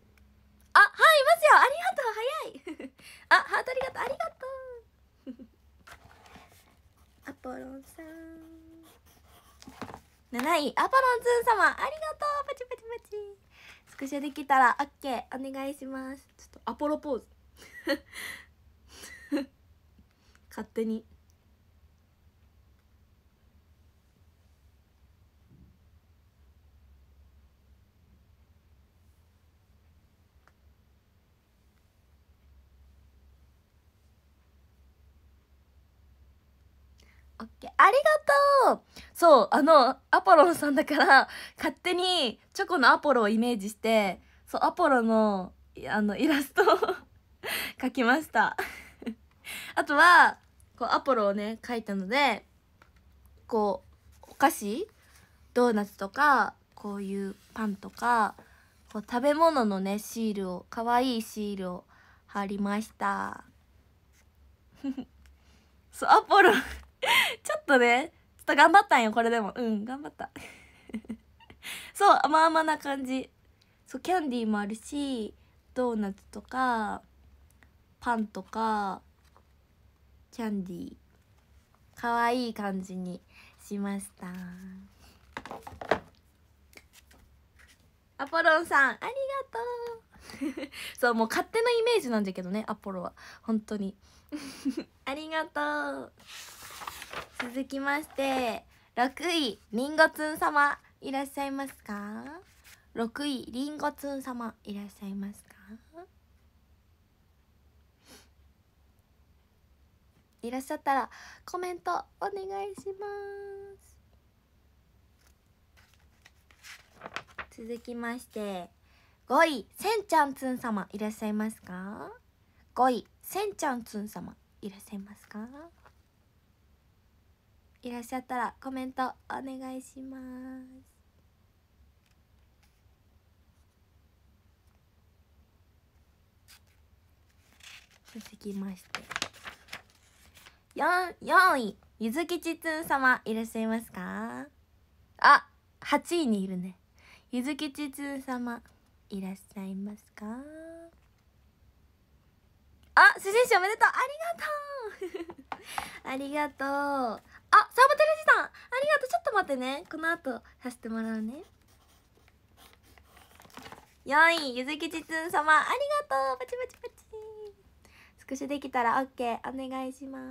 ありがとう、早いあ、ハートありがとう、ありがとうアポロンさん。なない、アポロンつん様ありがとう。パチパチパチ。スクショできたら OK お願いします。ちょっとアポロポーズ勝手にオッケー、ありがとう。そうあのアポロンさんだから勝手にチョコのアポロをイメージして、そうアポロのあのイラストを描きましたあとはこうアポロをね描いたので、こうお菓子ドーナツとかこういうパンとかこう食べ物のねシールを、かわいいシールを貼りましたそうアポロちょっとねちょっと頑張ったんよこれでも。うん頑張ったそう甘々な感じ。そうキャンディーもあるし、ドーナツとかパンとかキャンディー、かわいい感じにしました。アポロンさんありがとうそうもう勝手なイメージなんだけどね、アポロは本当にありがとう。続きましてろくいりんごつん様いらっしゃいますか？ろくいりんごつん様いらっしゃいますか？いらっしゃったらコメントお願いします。続きましてごいせんちゃんつん様いらっしゃいますか？ごいせんちゃんつん様いらっしゃいますか？いらっしゃったらコメントお願いします。続きましてよん、よんいゆずきちつん様いらっしゃいますか？あ、はちいにいるね。ゆずきちつん様いらっしゃいますか？あ、主人賞おめでとう、ありがとうありがとう。あ、サーバテレジさんありがとう。ちょっと待ってね、この後させてもらうね。よんいゆずきちつん様ありがとう。パチパチパチ。スクショできたら OK お願いします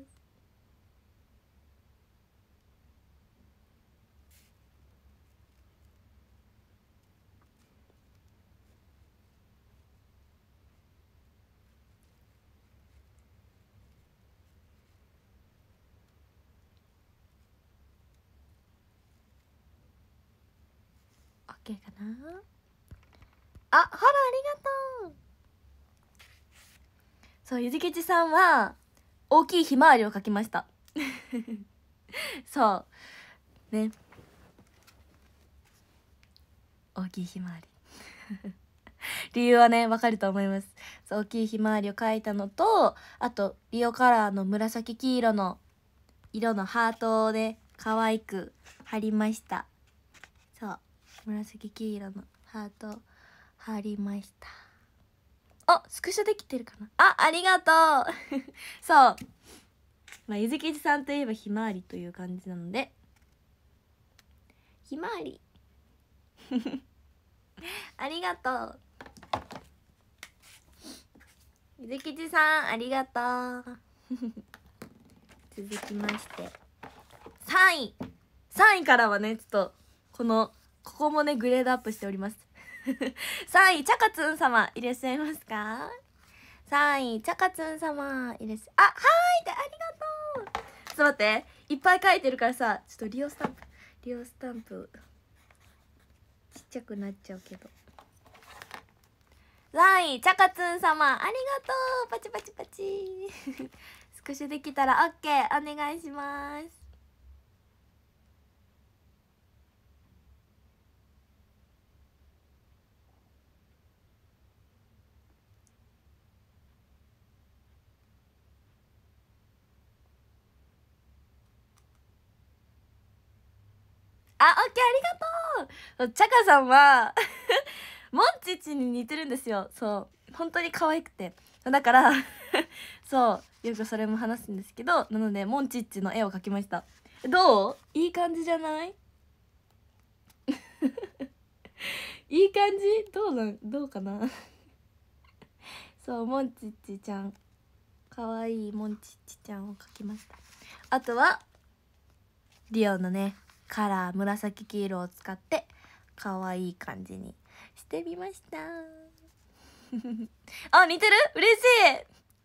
。OK かなあ、ほらありがとう。そうゆずきちさんは大きいひまわりを描きましたそうね、大きいひまわり理由はねわかると思います。そう大きいひまわりを描いたのと、あとリオカラーの紫黄色の色のハートをね可愛く貼りました。そう紫黄色のハート貼りました。あ、スクショできてるかなあ、ありがとうそう、まあ、ゆずきちさんといえばひまわりという感じなのでひまわりありがとうゆずきちさんありがとう続きましてさんいさんいからはねちょっとこのここもねグレードアップしておりますさんいちゃかつん様いらっしゃいますか？さんいちゃかつん様いらっしゃあ、はーいってありがとう。ちょっと待っていっぱい書いてるからさ、ちょっとリオスタンプリオスタンプちっちゃくなっちゃうけど。さんいちゃかつん様ありがとう。パチパチパチスクショできたら OK お願いします。あ、オッケーありがとう。ちゃかさんはモンチッチに似てるんですよ。そう本当に可愛くて、だからそうよくそれも話すんですけど、なのでモンチッチの絵を描きました。どう？いい感じじゃないいい感じ？どうなんどうかなそうモンチッチちゃん、可愛いモンチッチちゃんを描きました。あとはリオのねカラー紫黄色を使って可愛い感じにしてみましたあ、似てる？嬉しい。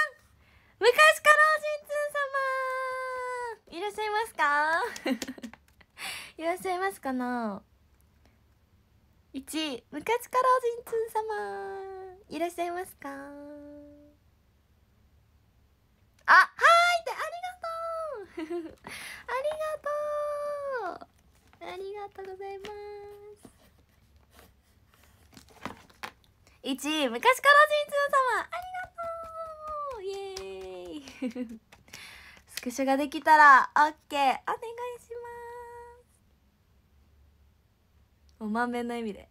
昔からおじんつー様いらっしゃいますかいらっしゃいますかな。いち昔からおじんつー様いらっしゃいますか。あ、はーいってありがとうありがとうありがとうございます。いち昔からおじんつー様ありがとうイエーイスクショができたら OK お願いします。もう満面の笑みで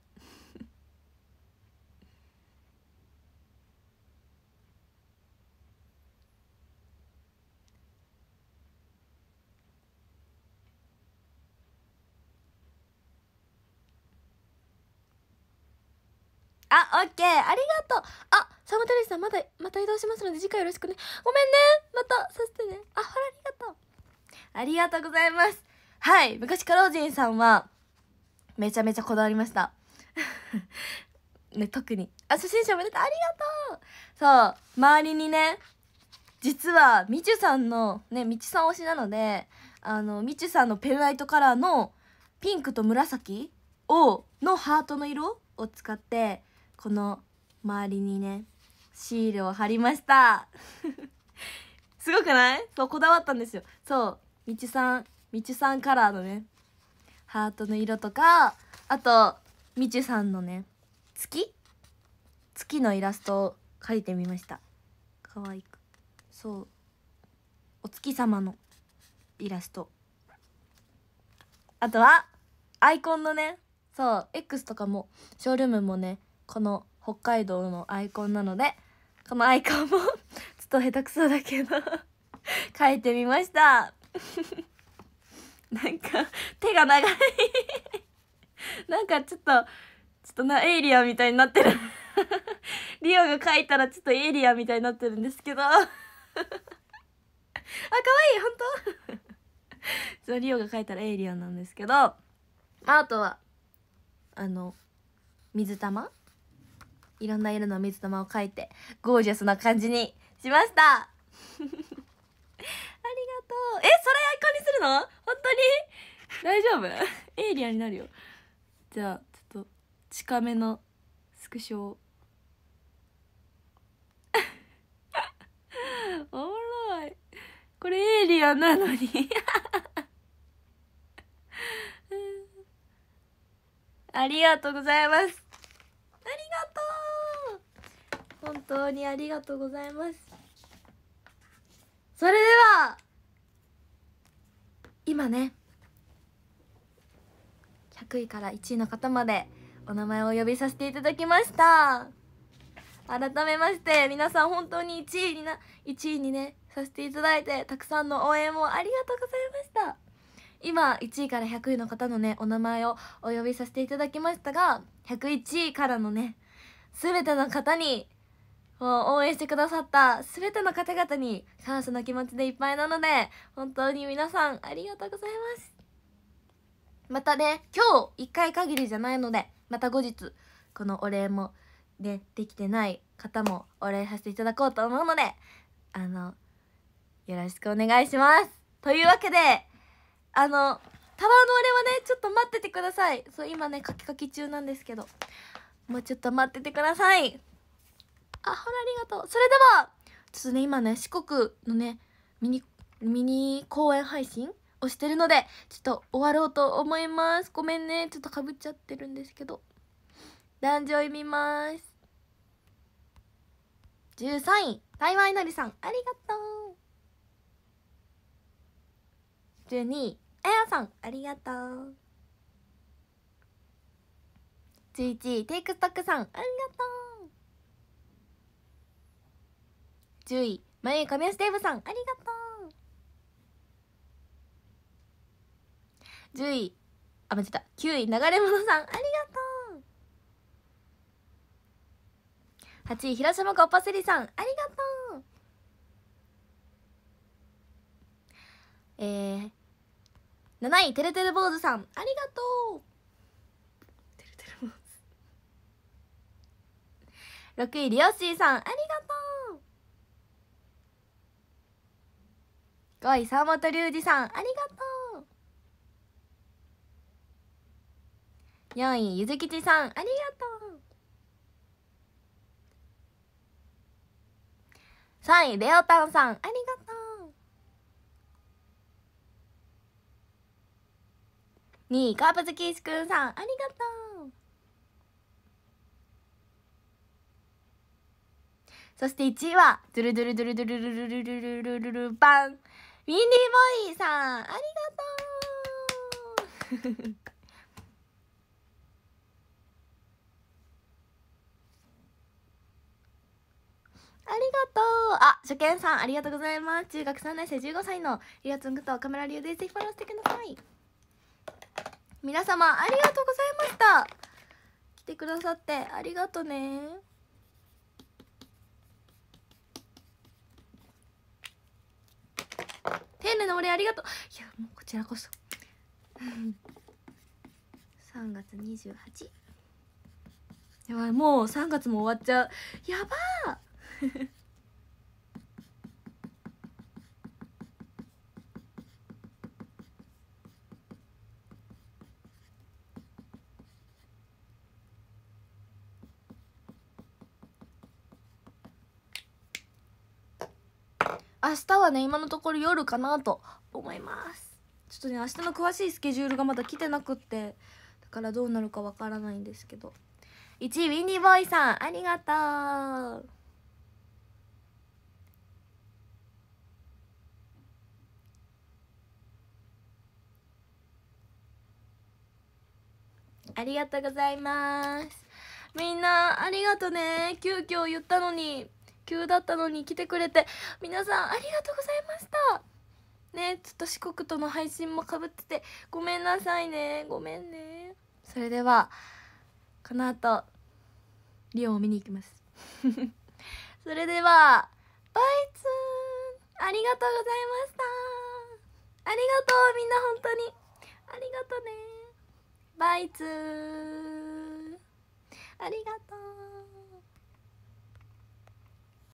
あ、オッケーありがとう。あ、サムテレスさんまだまた移動しますので次回よろしくね。ごめんね、またさせてね。あ、ほらありがとうありがとうございます。はい、昔からおじんさんはめちゃめちゃこだわりましたね、特にあ、初心者おめでとうありがとう。そう周りにね、実はみちゅさんのね、みちさん推しなので、あのみちゅさんのペンライトカラーのピンクと紫をのハートの色を使ってこの周りにねシールを貼りましたすごくない？そうこだわったんですよ。そうみちさんみちさんカラーのねハートの色とか、あとみちさんのね月月のイラストを描いてみました。可愛く、そうお月様のイラスト、あとはアイコンのね、そう X とかもショールームもねこの北海道のアイコンなので、このアイコンもちょっと下手くそだけど描いてみましたなんか手が長いなんかちょっとちょっとなエイリアンみたいになってるリオが描いたらちょっとエイリアンみたいになってるんですけどあ、可愛い本当そうリオが描いたらエイリアンなんですけど、あとはあの水玉、いろんな色の水玉を描いてゴージャスな感じにしましたありがとう。え、それアイコンにするの？本当に大丈夫？エイリアンになるよ。じゃあちょっと近めのスクショをおもろい。これエイリアンなのにありがとうございます。ありがとう。本当にありがとうございます。それでは今ねひゃくいからいちいの方までお名前をお呼びさせていただきました。改めまして皆さん本当にいちいにないちいにねさせていただいて、たくさんの応援もありがとうございました。今いちいからひゃくいの方のねお名前をお呼びさせていただきましたが、ひゃくいちいからのね全ての方に応援してくださった全ての方々に感謝の気持ちでいっぱいなので、本当に皆さんありがとうございます。またね今日いっかい限りじゃないので、また後日このお礼もねできてない方もお礼させていただこうと思うので、あのよろしくお願いします。というわけであのタワーのお礼はねちょっと待っててください。そう今ね書き書き中なんですけど、もうちょっと待っててください。あ、ほらありがとう。それではちょっとね今ね四国のねミニミニ公演配信をしてるのでちょっと終わろうと思います。ごめんねちょっとかぶっちゃってるんですけど、壇上読みます。じゅうさんい台湾いのりさんありがとう。じゅうにいあやさんありがとう。じゅういちいテイクストックさんありがとう。じゅういまゆかみやしデーブさんありがとう。じゅういあ間違った。きゅうい流れ物さんありがとう。はちい広島コッパセリさんありがとう。えー、なないてるてる坊主さんありがとう。てるてる坊主ろくいリオッシーさんありがとう。ごい沢本龍二さんありがとう。よんいゆずきちさんありがとう。さんいレオタンさんありがとう。にいカープズキーシくんさんありがとう。そしていちいはドゥルドゥルドゥルドゥルルルルルルルルルバンウィンディーボーイさんありがとうありがとう。あ、初見さんありがとうございます。中学さんねん生じゅうごさいのリアツングとカメラリュウです。ぜひフォローしてください。皆様ありがとうございました。来てくださってありがとね。丁寧なお礼ありがとう。いやもうこちらこそさんがつにじゅうはちやばい、もうさんがつも終わっちゃう。やばー明日はね今のところ夜かなと思います。ちょっとね明日の詳しいスケジュールがまだ来てなくって、だからどうなるかわからないんですけど。いちいウィンディーボーイさんありがとう。ありがとうございます。みんなありがとね。急遽言ったのに急だったのに来てくれて皆さんありがとうございましたね。ちょっと四国との配信もかぶっててごめんなさいね。ごめんね。それではこの後リオンを見に行きますそれではバイツーンありがとうございました。ありがとうみんな本当にありがとね。バイツーンありがとう。